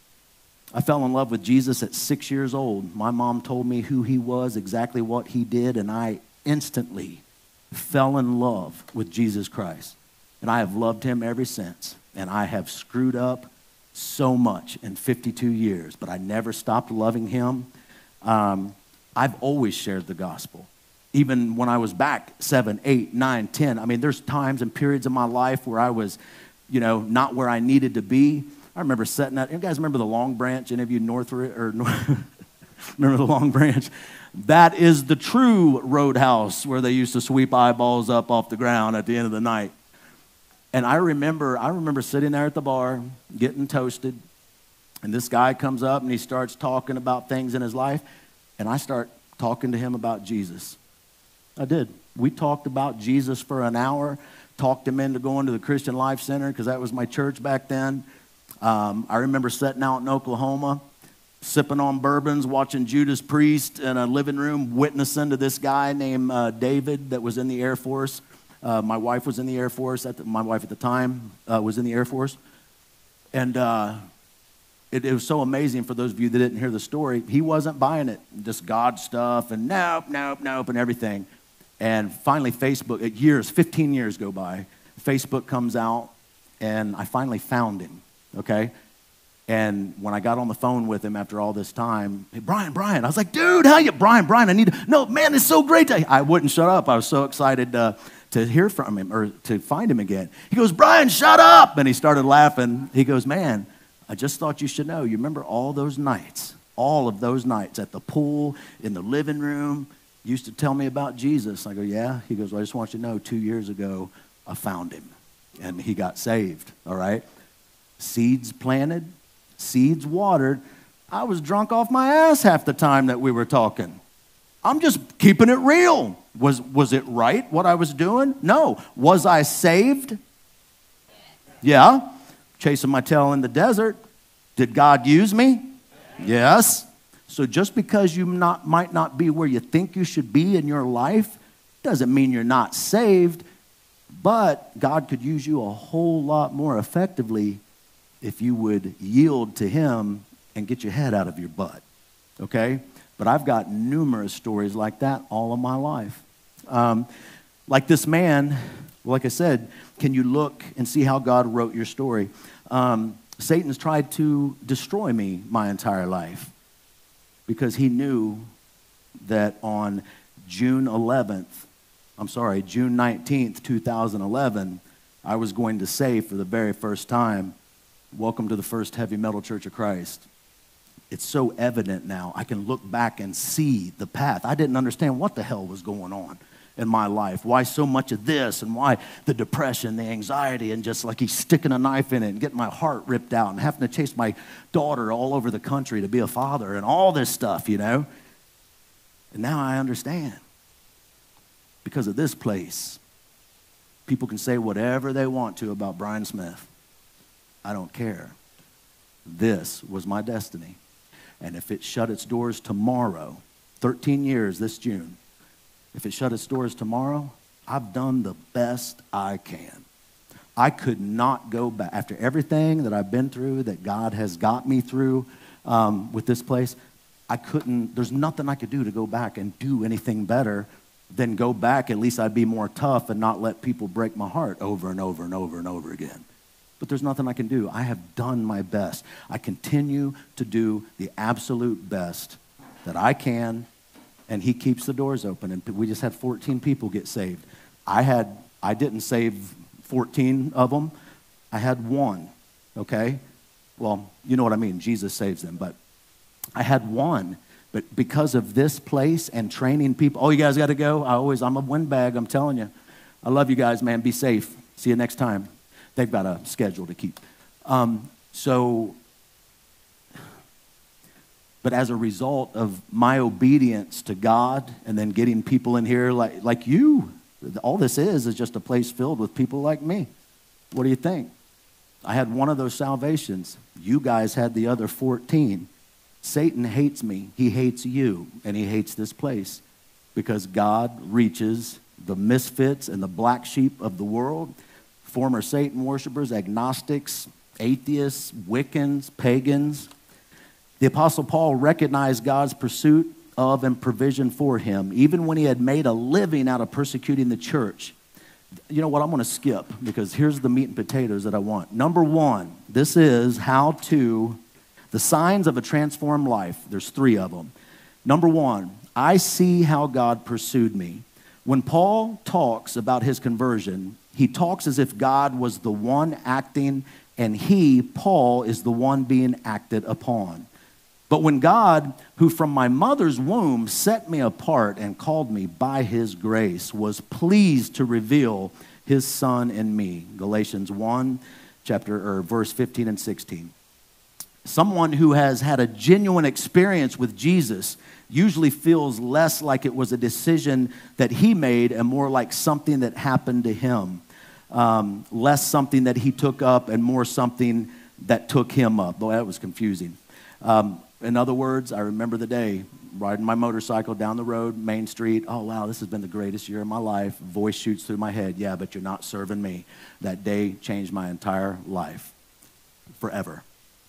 I fell in love with Jesus at six years old. My mom told me who he was, exactly what he did, and I instantly fell in love with Jesus Christ. And I have loved him ever since. And I have screwed up so much in fifty-two years, but I never stopped loving him. Um, I've always shared the gospel. Even when I was back seven, eight, nine, ten. I mean, there's times and periods in my life where I was, you know, not where I needed to be. I remember setting out. You guys remember the Long Branch? Any of you North or North, remember the Long Branch? That is the true roadhouse where they used to sweep eyeballs up off the ground at the end of the night. And I remember, I remember sitting there at the bar, getting toasted, and this guy comes up and he starts talking about things in his life, and I start talking to him about Jesus. I did. We talked about Jesus for an hour, talked him into going to the Christian Life Center because that was my church back then. Um, I remember sitting out in Oklahoma, sipping on bourbons, watching Judas Priest in a living room, witnessing to this guy named uh, David that was in the Air Force. Uh, my wife was in the Air Force. At the, my wife at the time uh, was in the Air Force. And uh, it, it was so amazing for those of you that didn't hear the story. He wasn't buying it, just God stuff and nope, nope, nope and everything. And finally Facebook, years, fifteen years go by, Facebook comes out and I finally found him, okay? And when I got on the phone with him after all this time, hey, Brian, Brian, I was like, dude, how you, Brian, Brian, I need to, no, man, it's so great. To, I wouldn't shut up. I was so excited uh, to hear from him or to find him again. He goes, Brian, shut up. And he started laughing. He goes, man, I just thought you should know. You remember all those nights, all of those nights at the pool, in the living room, used to tell me about Jesus. I go, yeah. He goes, well, I just want you to know, two years ago, I found him. And he got saved, all right? Seeds planted, seeds watered. I was drunk off my ass half the time that we were talking. I'm just keeping it real. Was, was it right, what I was doing? No. Was I saved? Yeah. Chasing my tail in the desert. Did God use me? Yes. So just because you not, might not be where you think you should be in your life doesn't mean you're not saved, but God could use you a whole lot more effectively if you would yield to him and get your head out of your butt, okay? But I've got numerous stories like that all of my life. Um, like this man, Well, like I said, can you look and see how God wrote your story? Um, Satan's tried to destroy me my entire life because he knew that on June eleventh, I'm sorry, June nineteenth, two thousand eleven, I was going to say for the very first time, welcome to the First Heavy Metal Church of Christ. It's so evident now. I can look back and see the path. I didn't understand what the hell was going on in my life. Why so much of this, and why the depression, the anxiety, and just like he's sticking a knife in it and getting my heart ripped out and having to chase my daughter all over the country to be a father and all this stuff, you know. And now I understand. Because of this place, people can say whatever they want to about Brian Smith. I don't care. This was my destiny. And if it shut its doors tomorrow, thirteen years this June, if it shut its doors tomorrow, I've done the best I can. I could not go back. After everything that I've been through, that God has got me through um, with this place, I couldn't, there's nothing I could do to go back and do anything better than go back. At least I'd be more tough and not let people break my heart over and over and over and over again. But there's nothing I can do. I have done my best. I continue to do the absolute best that I can, and he keeps the doors open. And we just had fourteen people get saved. I had, I didn't save fourteen of them. I had one, okay? Well, you know what I mean. Jesus saves them. But I had one. But because of this place and training people, oh, you guys got to go? I always, I'm a windbag, I'm telling you. I love you guys, man. Be safe. See you next time. They've got a schedule to keep. Um, so, but as a result of my obedience to God and then getting people in here like, like you, all this is is just a place filled with people like me. What do you think? I had one of those salvations. You guys had the other fourteen. Satan hates me. He hates you, and he hates this place because God reaches the misfits and the black sheep of the world, former Satan worshipers, agnostics, atheists, Wiccans, pagans. The Apostle Paul recognized God's pursuit of and provision for him, even when he had made a living out of persecuting the church. You know what? I'm going to skip because here's the meat and potatoes that I want. Number one, this is how to, the signs of a transformed life. There's three of them. Number one, I see how God pursued me. When Paul talks about his conversion, he talks as if God was the one acting and he, Paul, is the one being acted upon. But when God, who from my mother's womb set me apart and called me by his grace, was pleased to reveal his son in me. Galatians one, chapter or verse fifteen and sixteen. Someone who has had a genuine experience with Jesus usually feels less like it was a decision that he made and more like something that happened to him. Um, less something that he took up and more something that took him up. Boy, that was confusing. Um, in other words, I remember the day riding my motorcycle down the road, Main Street. Oh, wow, this has been the greatest year of my life. Voice shoots through my head. Yeah, but you're not serving me. That day changed my entire life forever.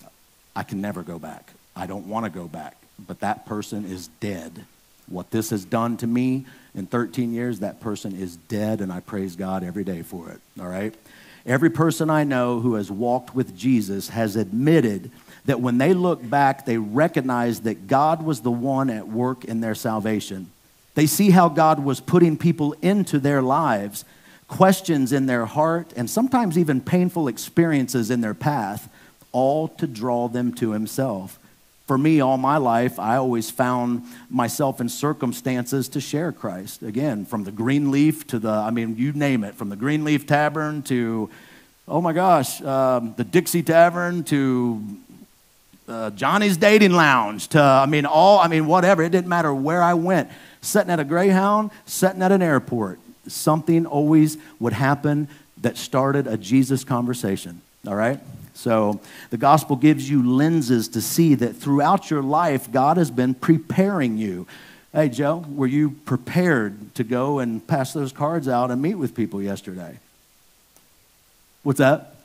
I can never go back. I don't want to go back. But that person is dead. What this has done to me in thirteen years, that person is dead, and I praise God every day for it, all right? Every person I know who has walked with Jesus has admitted that when they look back, they recognize that God was the one at work in their salvation. They see how God was putting people into their lives, questions in their heart, and sometimes even painful experiences in their path, all to draw them to himself. For me, all my life, I always found myself in circumstances to share Christ. Again, from the Greenleaf to the, I mean, you name it, from the Greenleaf Tavern to, oh my gosh, um, the Dixie Tavern to uh, Johnny's Dating Lounge to, I mean, all, I mean, whatever. It didn't matter where I went. Sitting at a Greyhound, sitting at an airport. Something always would happen that started a Jesus conversation, all right? So the gospel gives you lenses to see that throughout your life, God has been preparing you. Hey, Joe, were you prepared to go and pass those cards out and meet with people yesterday? What's that?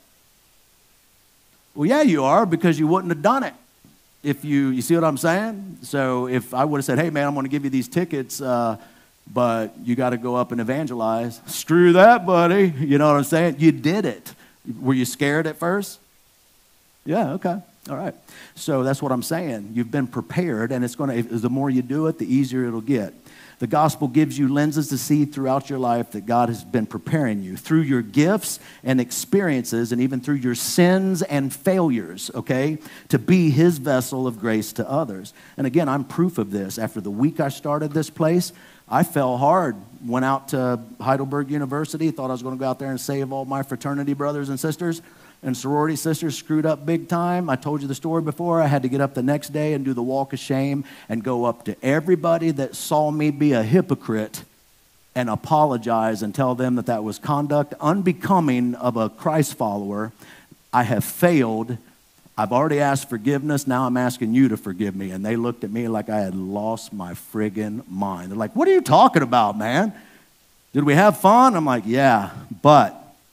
Well, yeah, you are, because you wouldn't have done it. If you, you see what I'm saying? So if I would have said, hey, man, I'm going to give you these tickets, uh, but you got to go up and evangelize. Screw that, buddy. You know what I'm saying? You did it. Were you scared at first? Yeah, okay. All right. So that's what I'm saying. You've been prepared, and it's going to, the more you do it, the easier it'll get. The gospel gives you lenses to see throughout your life that God has been preparing you through your gifts and experiences, and even through your sins and failures, okay, to be his vessel of grace to others. And again, I'm proof of this. After the week I started this place, I fell hard. Went out to Heidelberg University, thought I was going to go out there and save all my fraternity brothers and sisters. And sorority sisters screwed up big time. I told you the story before. I had to get up the next day and do the walk of shame and go up to everybody that saw me be a hypocrite and apologize and tell them that that was conduct unbecoming of a Christ follower. I have failed. I've already asked forgiveness. Now I'm asking you to forgive me. And they looked at me like I had lost my friggin' mind. They're like, what are you talking about, man? Did we have fun? I'm like, yeah, but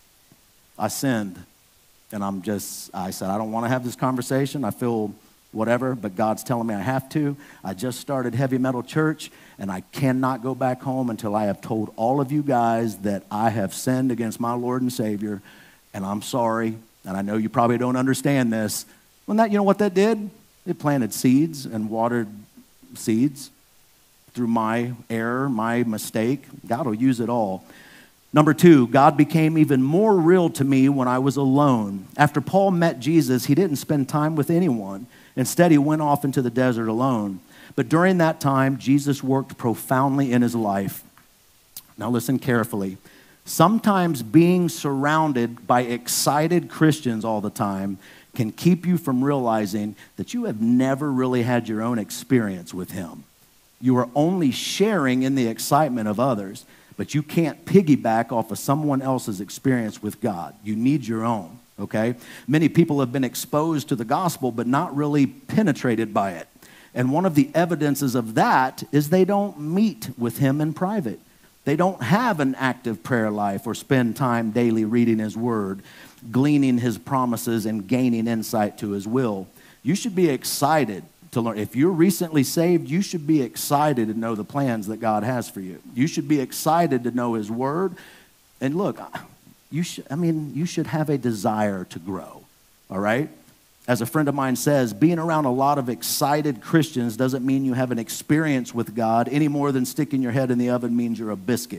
I sinned. And I'm just, I said, I don't want to have this conversation. I feel whatever, but God's telling me I have to. I just started Heavy Metal Church, and I cannot go back home until I have told all of you guys that I have sinned against my Lord and Savior, and I'm sorry. And I know you probably don't understand this. When that, you know what that did? It planted seeds and watered seeds through my error, my mistake. God will use it all. Number two, God became even more real to me when I was alone. After Paul met Jesus, he didn't spend time with anyone. Instead, he went off into the desert alone. But during that time, Jesus worked profoundly in his life. Now listen carefully. Sometimes being surrounded by excited Christians all the time can keep you from realizing that you have never really had your own experience with him. You are only sharing in the excitement of others. But you can't piggyback off of someone else's experience with God. You need your own, okay? Many people have been exposed to the gospel, but not really penetrated by it. And one of the evidences of that is they don't meet with him in private. They don't have an active prayer life or spend time daily reading his word, gleaning his promises, and gaining insight to his will. You should be excited to learn. If you're recently saved, you should be excited to know the plans that God has for you. You should be excited to know his word. And look, you should, I mean, you should have a desire to grow, all right? As a friend of mine says, being around a lot of excited Christians doesn't mean you have an experience with God any more than sticking your head in the oven means you're a biscuit.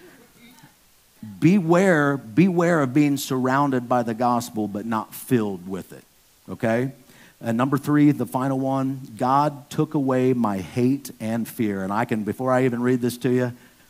Beware, beware of being surrounded by the gospel but not filled with it, okay? And number three, the final one, God took away my hate and fear. And I can, before I even read this to you,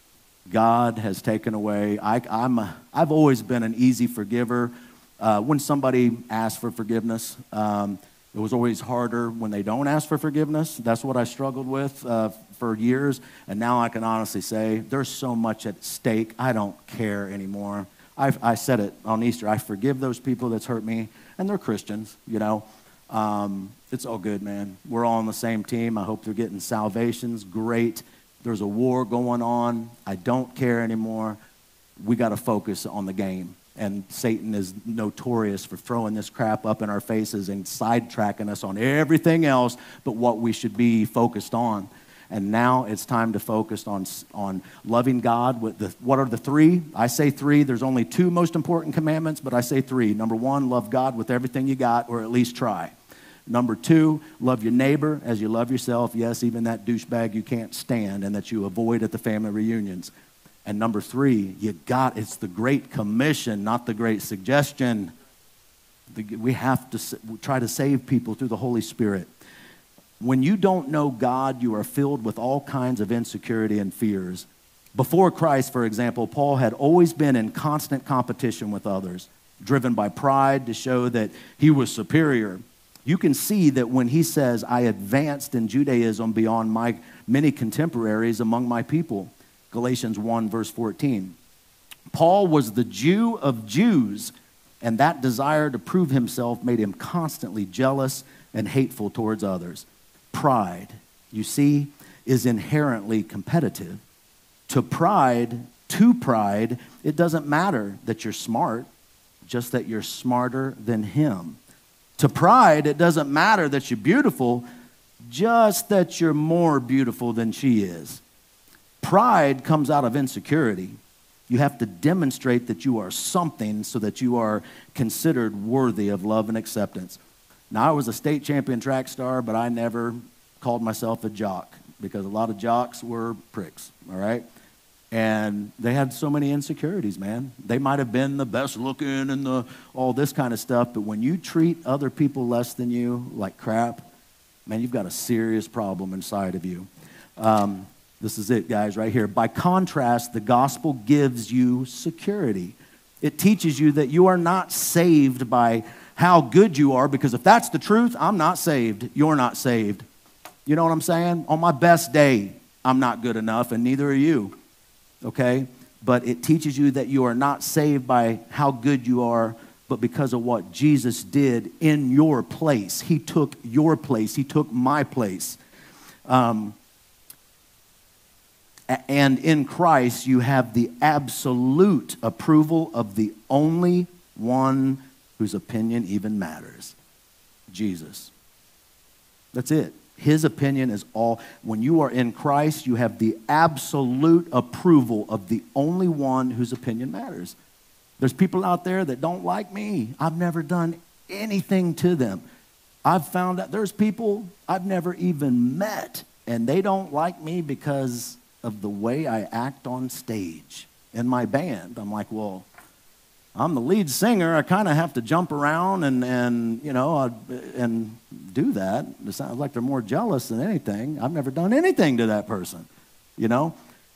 God has taken away, I, I'm a, I've always been an easy forgiver. Uh, when somebody asks for forgiveness, um, it was always harder when they don't ask for forgiveness. That's what I struggled with uh, for years. And now I can honestly say, there's so much at stake, I don't care anymore. I, I said it on Easter, I forgive those people that's hurt me, and they're Christians, you know. Um, it's all good, man. We're all on the same team. I hope they're getting salvations. Great. There's a war going on. I don't care anymore. We got to focus on the game. And Satan is notorious for throwing this crap up in our faces and sidetracking us on everything else but what we should be focused on. And now it's time to focus on, on loving God. With the, what are the three? I say three. There's only two most important commandments, but I say three. Number one, love God with everything you got, or at least try. Number two, love your neighbor as you love yourself. Yes, even that douchebag you can't stand and that you avoid at the family reunions. And number three, you got, it's the Great Commission, not the Great Suggestion. The, we have to try to save people through the Holy Spirit. When you don't know God, you are filled with all kinds of insecurity and fears. Before Christ, for example, Paul had always been in constant competition with others, driven by pride to show that he was superior. You can see that when he says, I advanced in Judaism beyond my many contemporaries among my people. Galatians one, verse fourteen. Paul was the Jew of Jews, and that desire to prove himself made him constantly jealous and hateful towards others. Pride, you see, is inherently competitive. To pride, to pride, it doesn't matter that you're smart, just that you're smarter than him. To pride, it doesn't matter that you're beautiful, just that you're more beautiful than she is. Pride comes out of insecurity. You have to demonstrate that you are something so that you are considered worthy of love and acceptance. Now, I was a state champion track star, but I never called myself a jock because a lot of jocks were pricks, all right? And they had so many insecurities, man. They might have been the best looking and the, all this kind of stuff, but when you treat other people less than you like crap, man, you've got a serious problem inside of you. Um, this is it, guys, right here. By contrast, the gospel gives you security. It teaches you that you are not saved by how good you are, because if that's the truth, I'm not saved. You're not saved. You know what I'm saying? On my best day, I'm not good enough, and neither are you. Okay? But it teaches you that you are not saved by how good you are, but because of what Jesus did in your place. He took your place. He took my place. Um, and in Christ, you have the absolute approval of the only one whose opinion even matters, Jesus. That's it. His opinion is all. When you are in Christ, you have the absolute approval of the only one whose opinion matters. There's people out there that don't like me. I've never done anything to them. I've found out there's people I've never even met, and they don't like me because of the way I act on stage in my band. I'm like, well, I'm the lead singer. I kind of have to jump around and, and you know, I, and do that. It sounds like they're more jealous than anything. I've never done anything to that person, you know.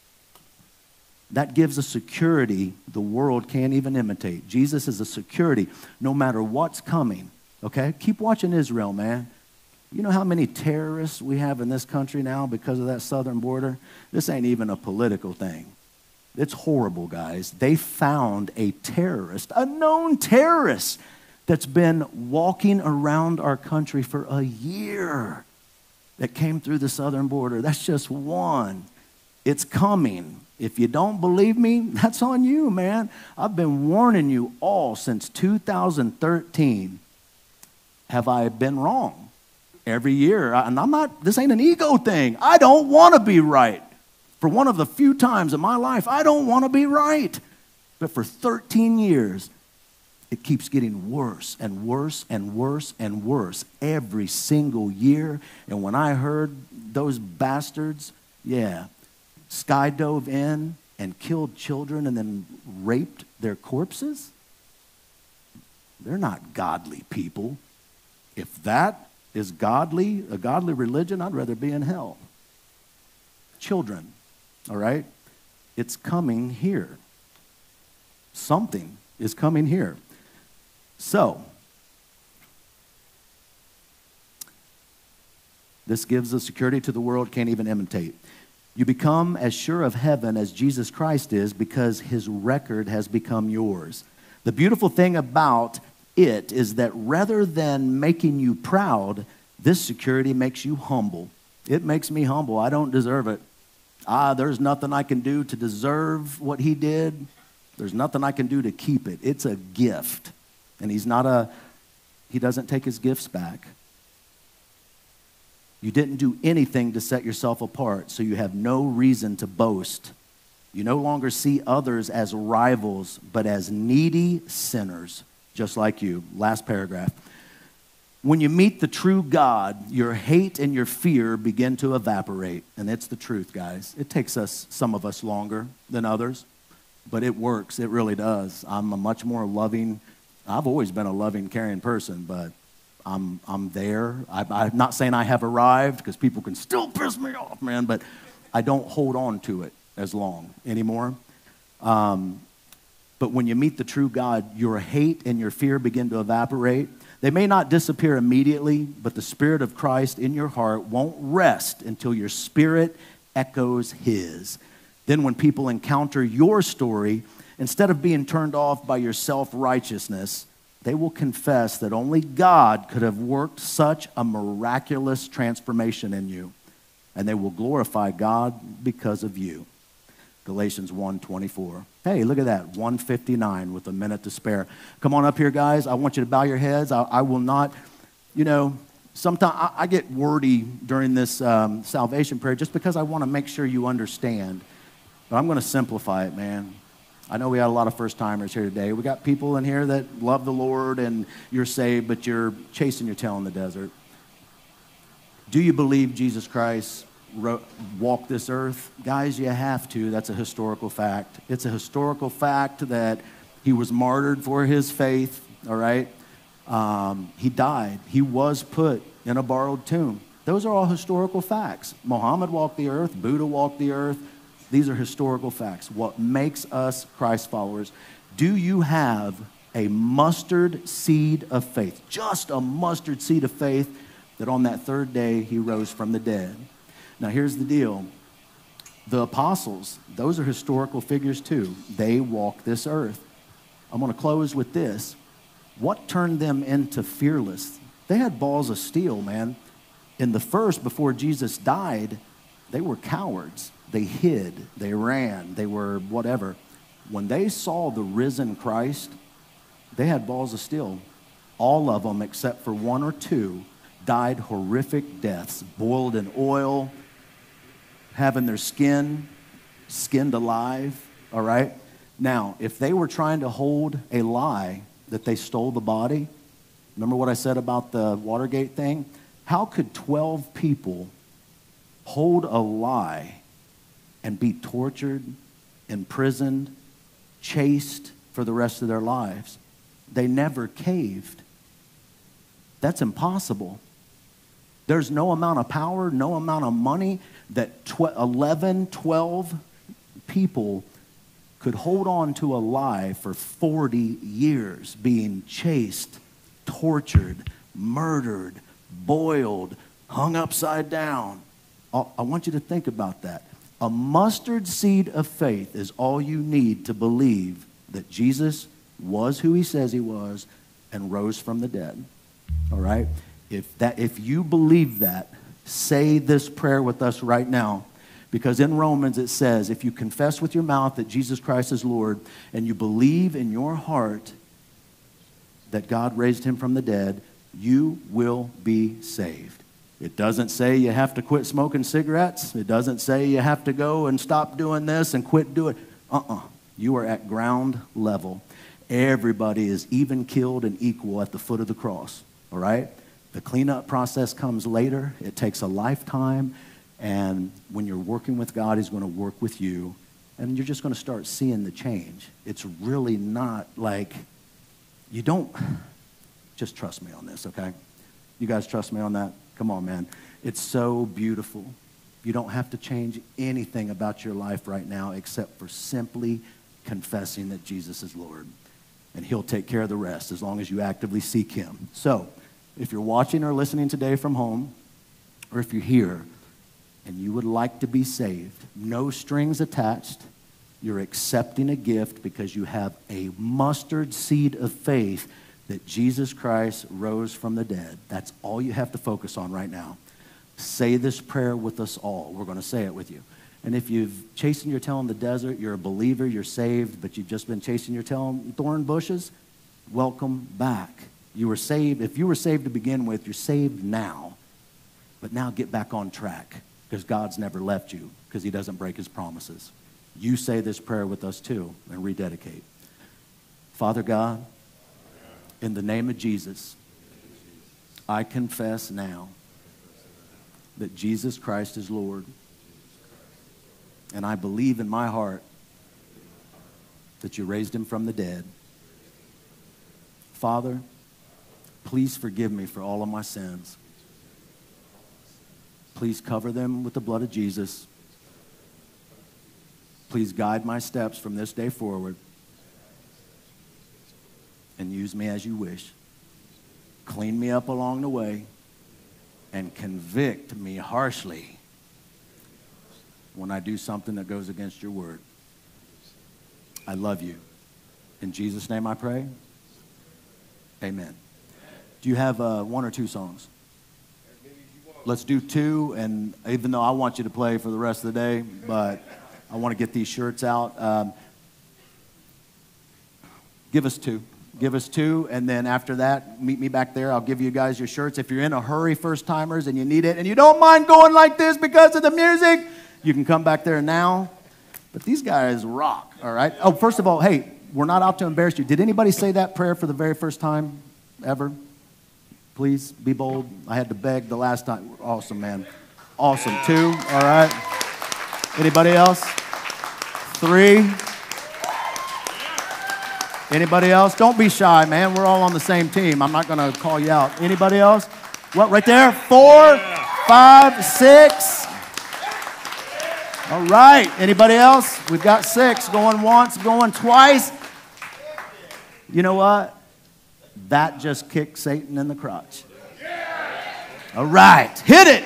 That gives a security the world can't even imitate. Jesus is a security no matter what's coming, okay? Keep watching Israel, man. You know how many terrorists we have in this country now because of that southern border? This ain't even a political thing. It's horrible, guys. They found a terrorist, a known terrorist, that's been walking around our country for a year that came through the southern border. That's just one. It's coming. If you don't believe me, that's on you, man. I've been warning you all since two thousand thirteen. Have I been wrong? Every year. And I'm not, this ain't an ego thing. I don't want to be right. For one of the few times in my life, I don't want to be right. But for thirteen years, it keeps getting worse and worse and worse and worse every single year. And when I heard those bastards, yeah, skydove in and killed children and then raped their corpses, they're not godly people. If that is godly, a godly religion, I'd rather be in hell. Children, all right? It's coming here. Something is coming here. So, this gives a security to the world can't even imitate. You become as sure of heaven as Jesus Christ is because his record has become yours. The beautiful thing about it is that rather than making you proud, this security makes you humble. It makes me humble. I don't deserve it. Ah, there's nothing I can do to deserve what he did. There's nothing I can do to keep it. It's a gift. And he's not a, he doesn't take his gifts back. You didn't do anything to set yourself apart, so you have no reason to boast. You no longer see others as rivals, but as needy sinners, just like you. Last paragraph. When you meet the true God, your hate and your fear begin to evaporate. And it's the truth, guys. It takes us, some of us, longer than others, but it works. It really does. I'm a much more loving, I've always been a loving, caring person, but I'm I'm there. I, I'm not saying I have arrived, because people can still piss me off, man, but I don't hold on to it as long anymore. Um, but when you meet the true God, your hate and your fear begin to evaporate. They may not disappear immediately, but the Spirit of Christ in your heart won't rest until your spirit echoes his. Then when people encounter your story, instead of being turned off by your self-righteousness, they will confess that only God could have worked such a miraculous transformation in you. And they will glorify God because of you. Galatians one twenty-four. Hey, look at that, one fifty-nine with a minute to spare. Come on up here, guys. I want you to bow your heads. I, I will not, you know, sometimes I, I get wordy during this um, salvation prayer just because I want to make sure you understand. But I'm going to simplify it, man. I know we got a lot of first-timers here today. We got people in here that love the Lord and you're saved, but you're chasing your tail in the desert. Do you believe Jesus Christ wrote, walked this earth? Guys, you have to. That's a historical fact. It's a historical fact that he was martyred for his faith, all right? Um, he died. He was put in a borrowed tomb. Those are all historical facts. Muhammad walked the earth. Buddha walked the earth. These are historical facts. What makes us Christ followers? Do you have a mustard seed of faith? Just a mustard seed of faith that on that third day he rose from the dead. Now here's the deal. The apostles, those are historical figures too. They walk this earth. I'm going to close with this. What turned them into fearless? They had balls of steel, man. In the first, before Jesus died, they were cowards. They hid, they ran, they were whatever. When they saw the risen Christ, they had balls of steel. All of them, except for one or two, died horrific deaths, boiled in oil, having their skin skinned alive, all right? Now, if they were trying to hold a lie that they stole the body, remember what I said about the Watergate thing? How could twelve people hold a lie and be tortured, imprisoned, chased for the rest of their lives? They never caved. That's impossible. There's no amount of power, no amount of money that tw- eleven, twelve people could hold on to a lie for forty years, being chased, tortured, murdered, boiled, hung upside down. I want you to think about that. A mustard seed of faith is all you need to believe that Jesus was who he says he was and rose from the dead. All right? If that, if you believe that, say this prayer with us right now. Because in Romans it says, if you confess with your mouth that Jesus Christ is Lord and you believe in your heart that God raised him from the dead, you will be saved. It doesn't say you have to quit smoking cigarettes. It doesn't say you have to go and stop doing this and quit doing it. Uh-uh. You are at ground level. Everybody is even killed and equal at the foot of the cross. All right? The cleanup process comes later. It takes a lifetime. And when you're working with God, he's going to work with you. And you're just going to start seeing the change. It's really not like, you don't, just trust me on this, okay? You guys trust me on that? Come on, man. It's so beautiful. You don't have to change anything about your life right now except for simply confessing that Jesus is Lord. And he'll take care of the rest as long as you actively seek him. So, if you're watching or listening today from home, or if you're here and you would like to be saved, no strings attached, you're accepting a gift because you have a mustard seed of faith that Jesus Christ rose from the dead. That's all you have to focus on right now. Say this prayer with us all. We're going to say it with you. And if you've chasing your tail in the desert, you're a believer, you're saved, but you've just been chasing your tail in thorn bushes, welcome back. You were saved. If you were saved to begin with, you're saved now. But now get back on track because God's never left you because he doesn't break his promises. You say this prayer with us too and rededicate. Father God, in the name of Jesus, I confess now that Jesus Christ is Lord. And I believe in my heart that you raised him from the dead. Father, please forgive me for all of my sins. Please cover them with the blood of Jesus. Please guide my steps from this day forward. And use me as you wish. Clean me up along the way. And convict me harshly when I do something that goes against your word. I love you. In Jesus' name I pray. Amen. Do you have uh, one or two songs? Let's do two, and even though I want you to play for the rest of the day, but I want to get these shirts out. Um, give us two. Give us two, and then after that, meet me back there. I'll give you guys your shirts. If you're in a hurry, first-timers, and you need it, and you don't mind going like this because of the music, you can come back there now. But these guys rock, all right? Oh, first of all, hey, we're not out to embarrass you. Did anybody say that prayer for the very first time ever? Please be bold. I had to beg the last time. Awesome, man. Awesome. Two, all right. Anybody else? Three. Anybody else? Don't be shy, man. We're all on the same team. I'm not going to call you out. Anybody else? What, right there? Four, five, six. All right. Anybody else? We've got six. Going once, going twice. You know what? That just kicked Satan in the crotch. All right. Hit it.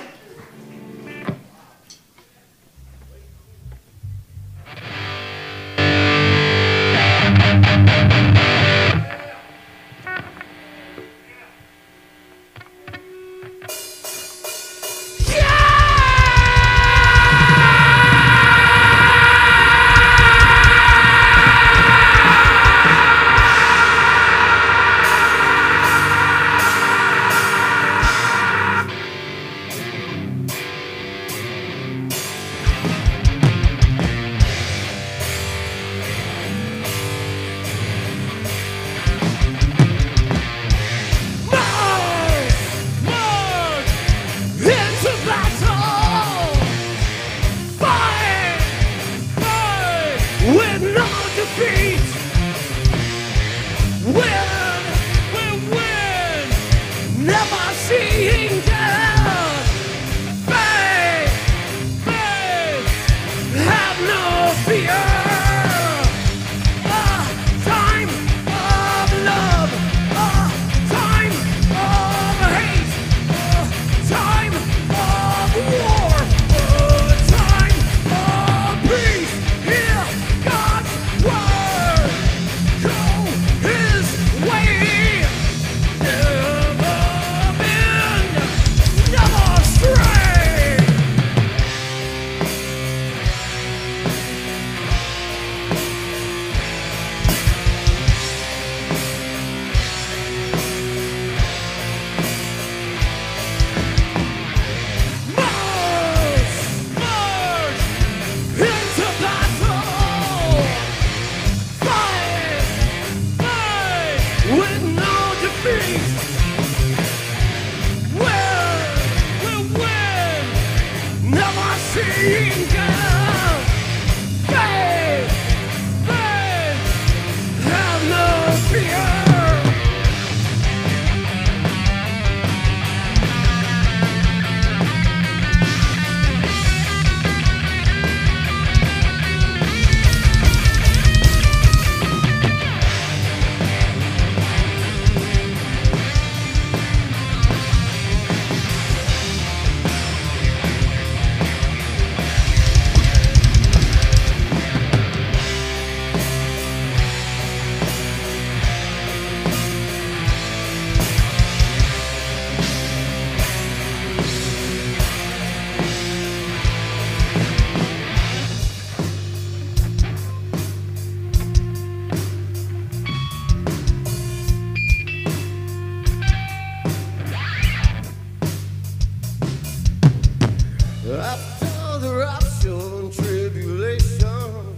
After the rapture and tribulation,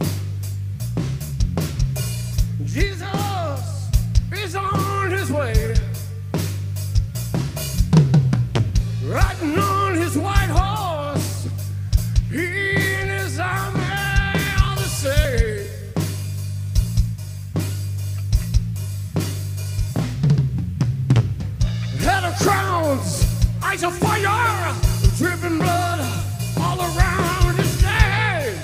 Jesus is on his way, riding on his white horse. He and his army are the same. Head of crowns, eyes of fire, dripping blood all around his name.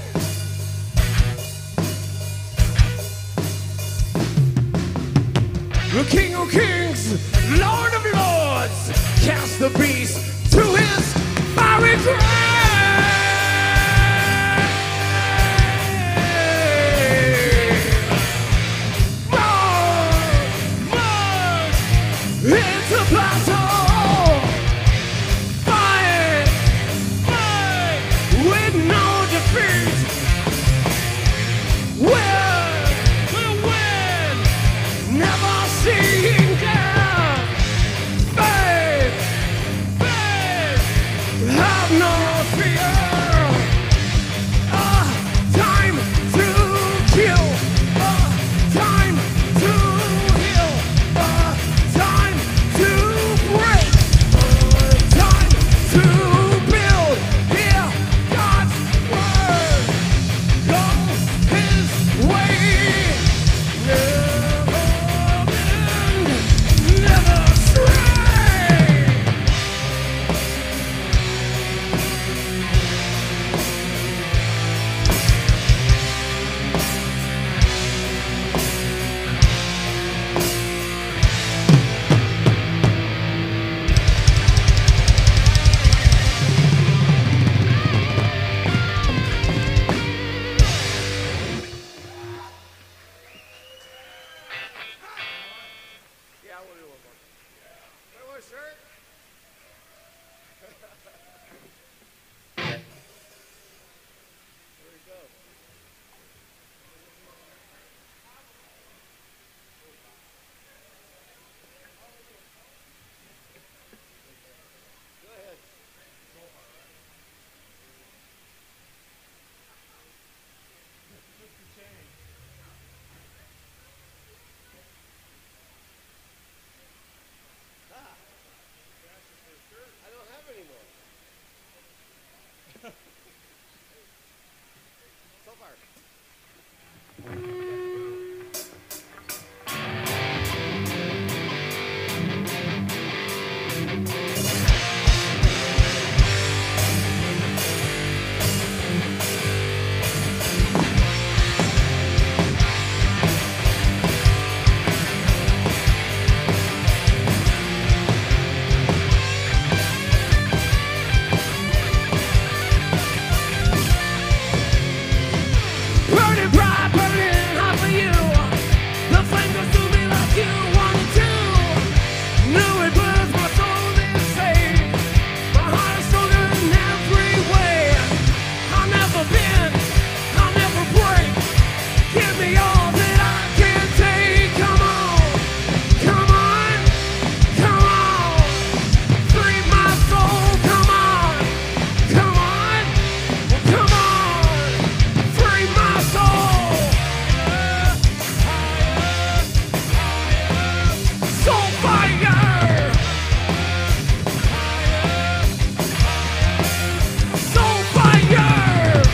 The King of Kings, Lord of Lords, cast the beast to his fiery grave. March, march into battle. No So far. Burning bright, burning hot for you. The flame goes through me like you wanted to. Knew it burns my soul insane. My heart is stronger in every way. I'll never bend, I'll never break. Give me all that I can take. Come on, come on, come on. Free my soul, come on, come on, come on. Free my soul. Soul fire. Soul fire.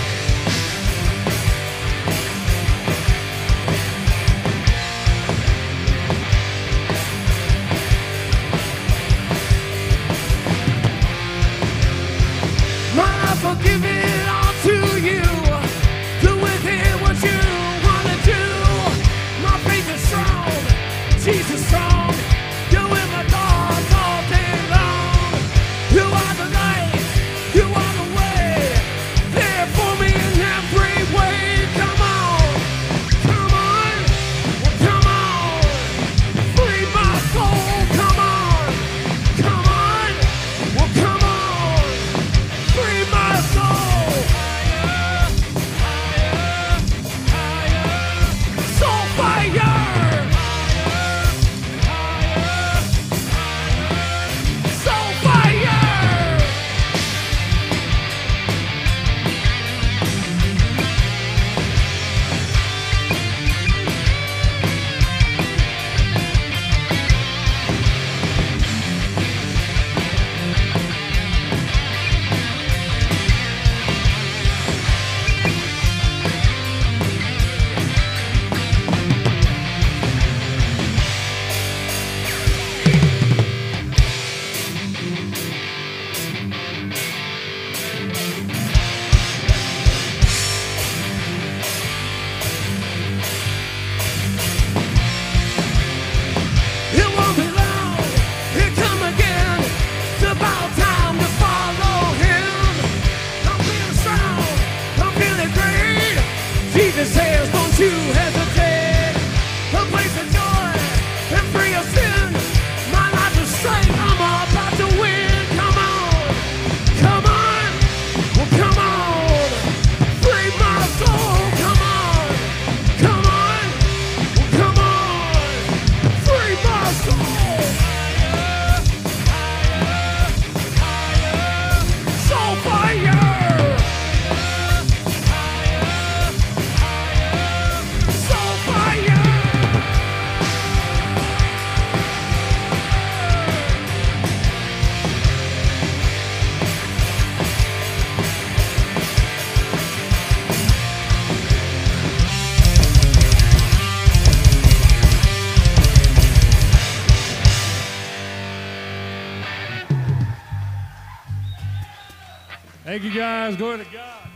My life, I'll give it all to you. Do with it what you wanna do. My faith is strong, Jesus strong. You're in my thoughts all day long. You are the light, you are the way. There for me in every way. Come on, come on, come on. Free my soul, come on, come on, well come on. Free my soul. Soul fire. Soul fire. It won't be long, he'll come again. It's about time to follow him. I'm feeling strong, I'm feeling great. Jesus says, don't you hesitate. A place of joy and free of sin. My life is straight, I'm about to win. Come on, come on, well come on. Free my soul, come on, come on, well come on. Free my soul. Soul fire. Soul fire. Thank you guys. Glory to God.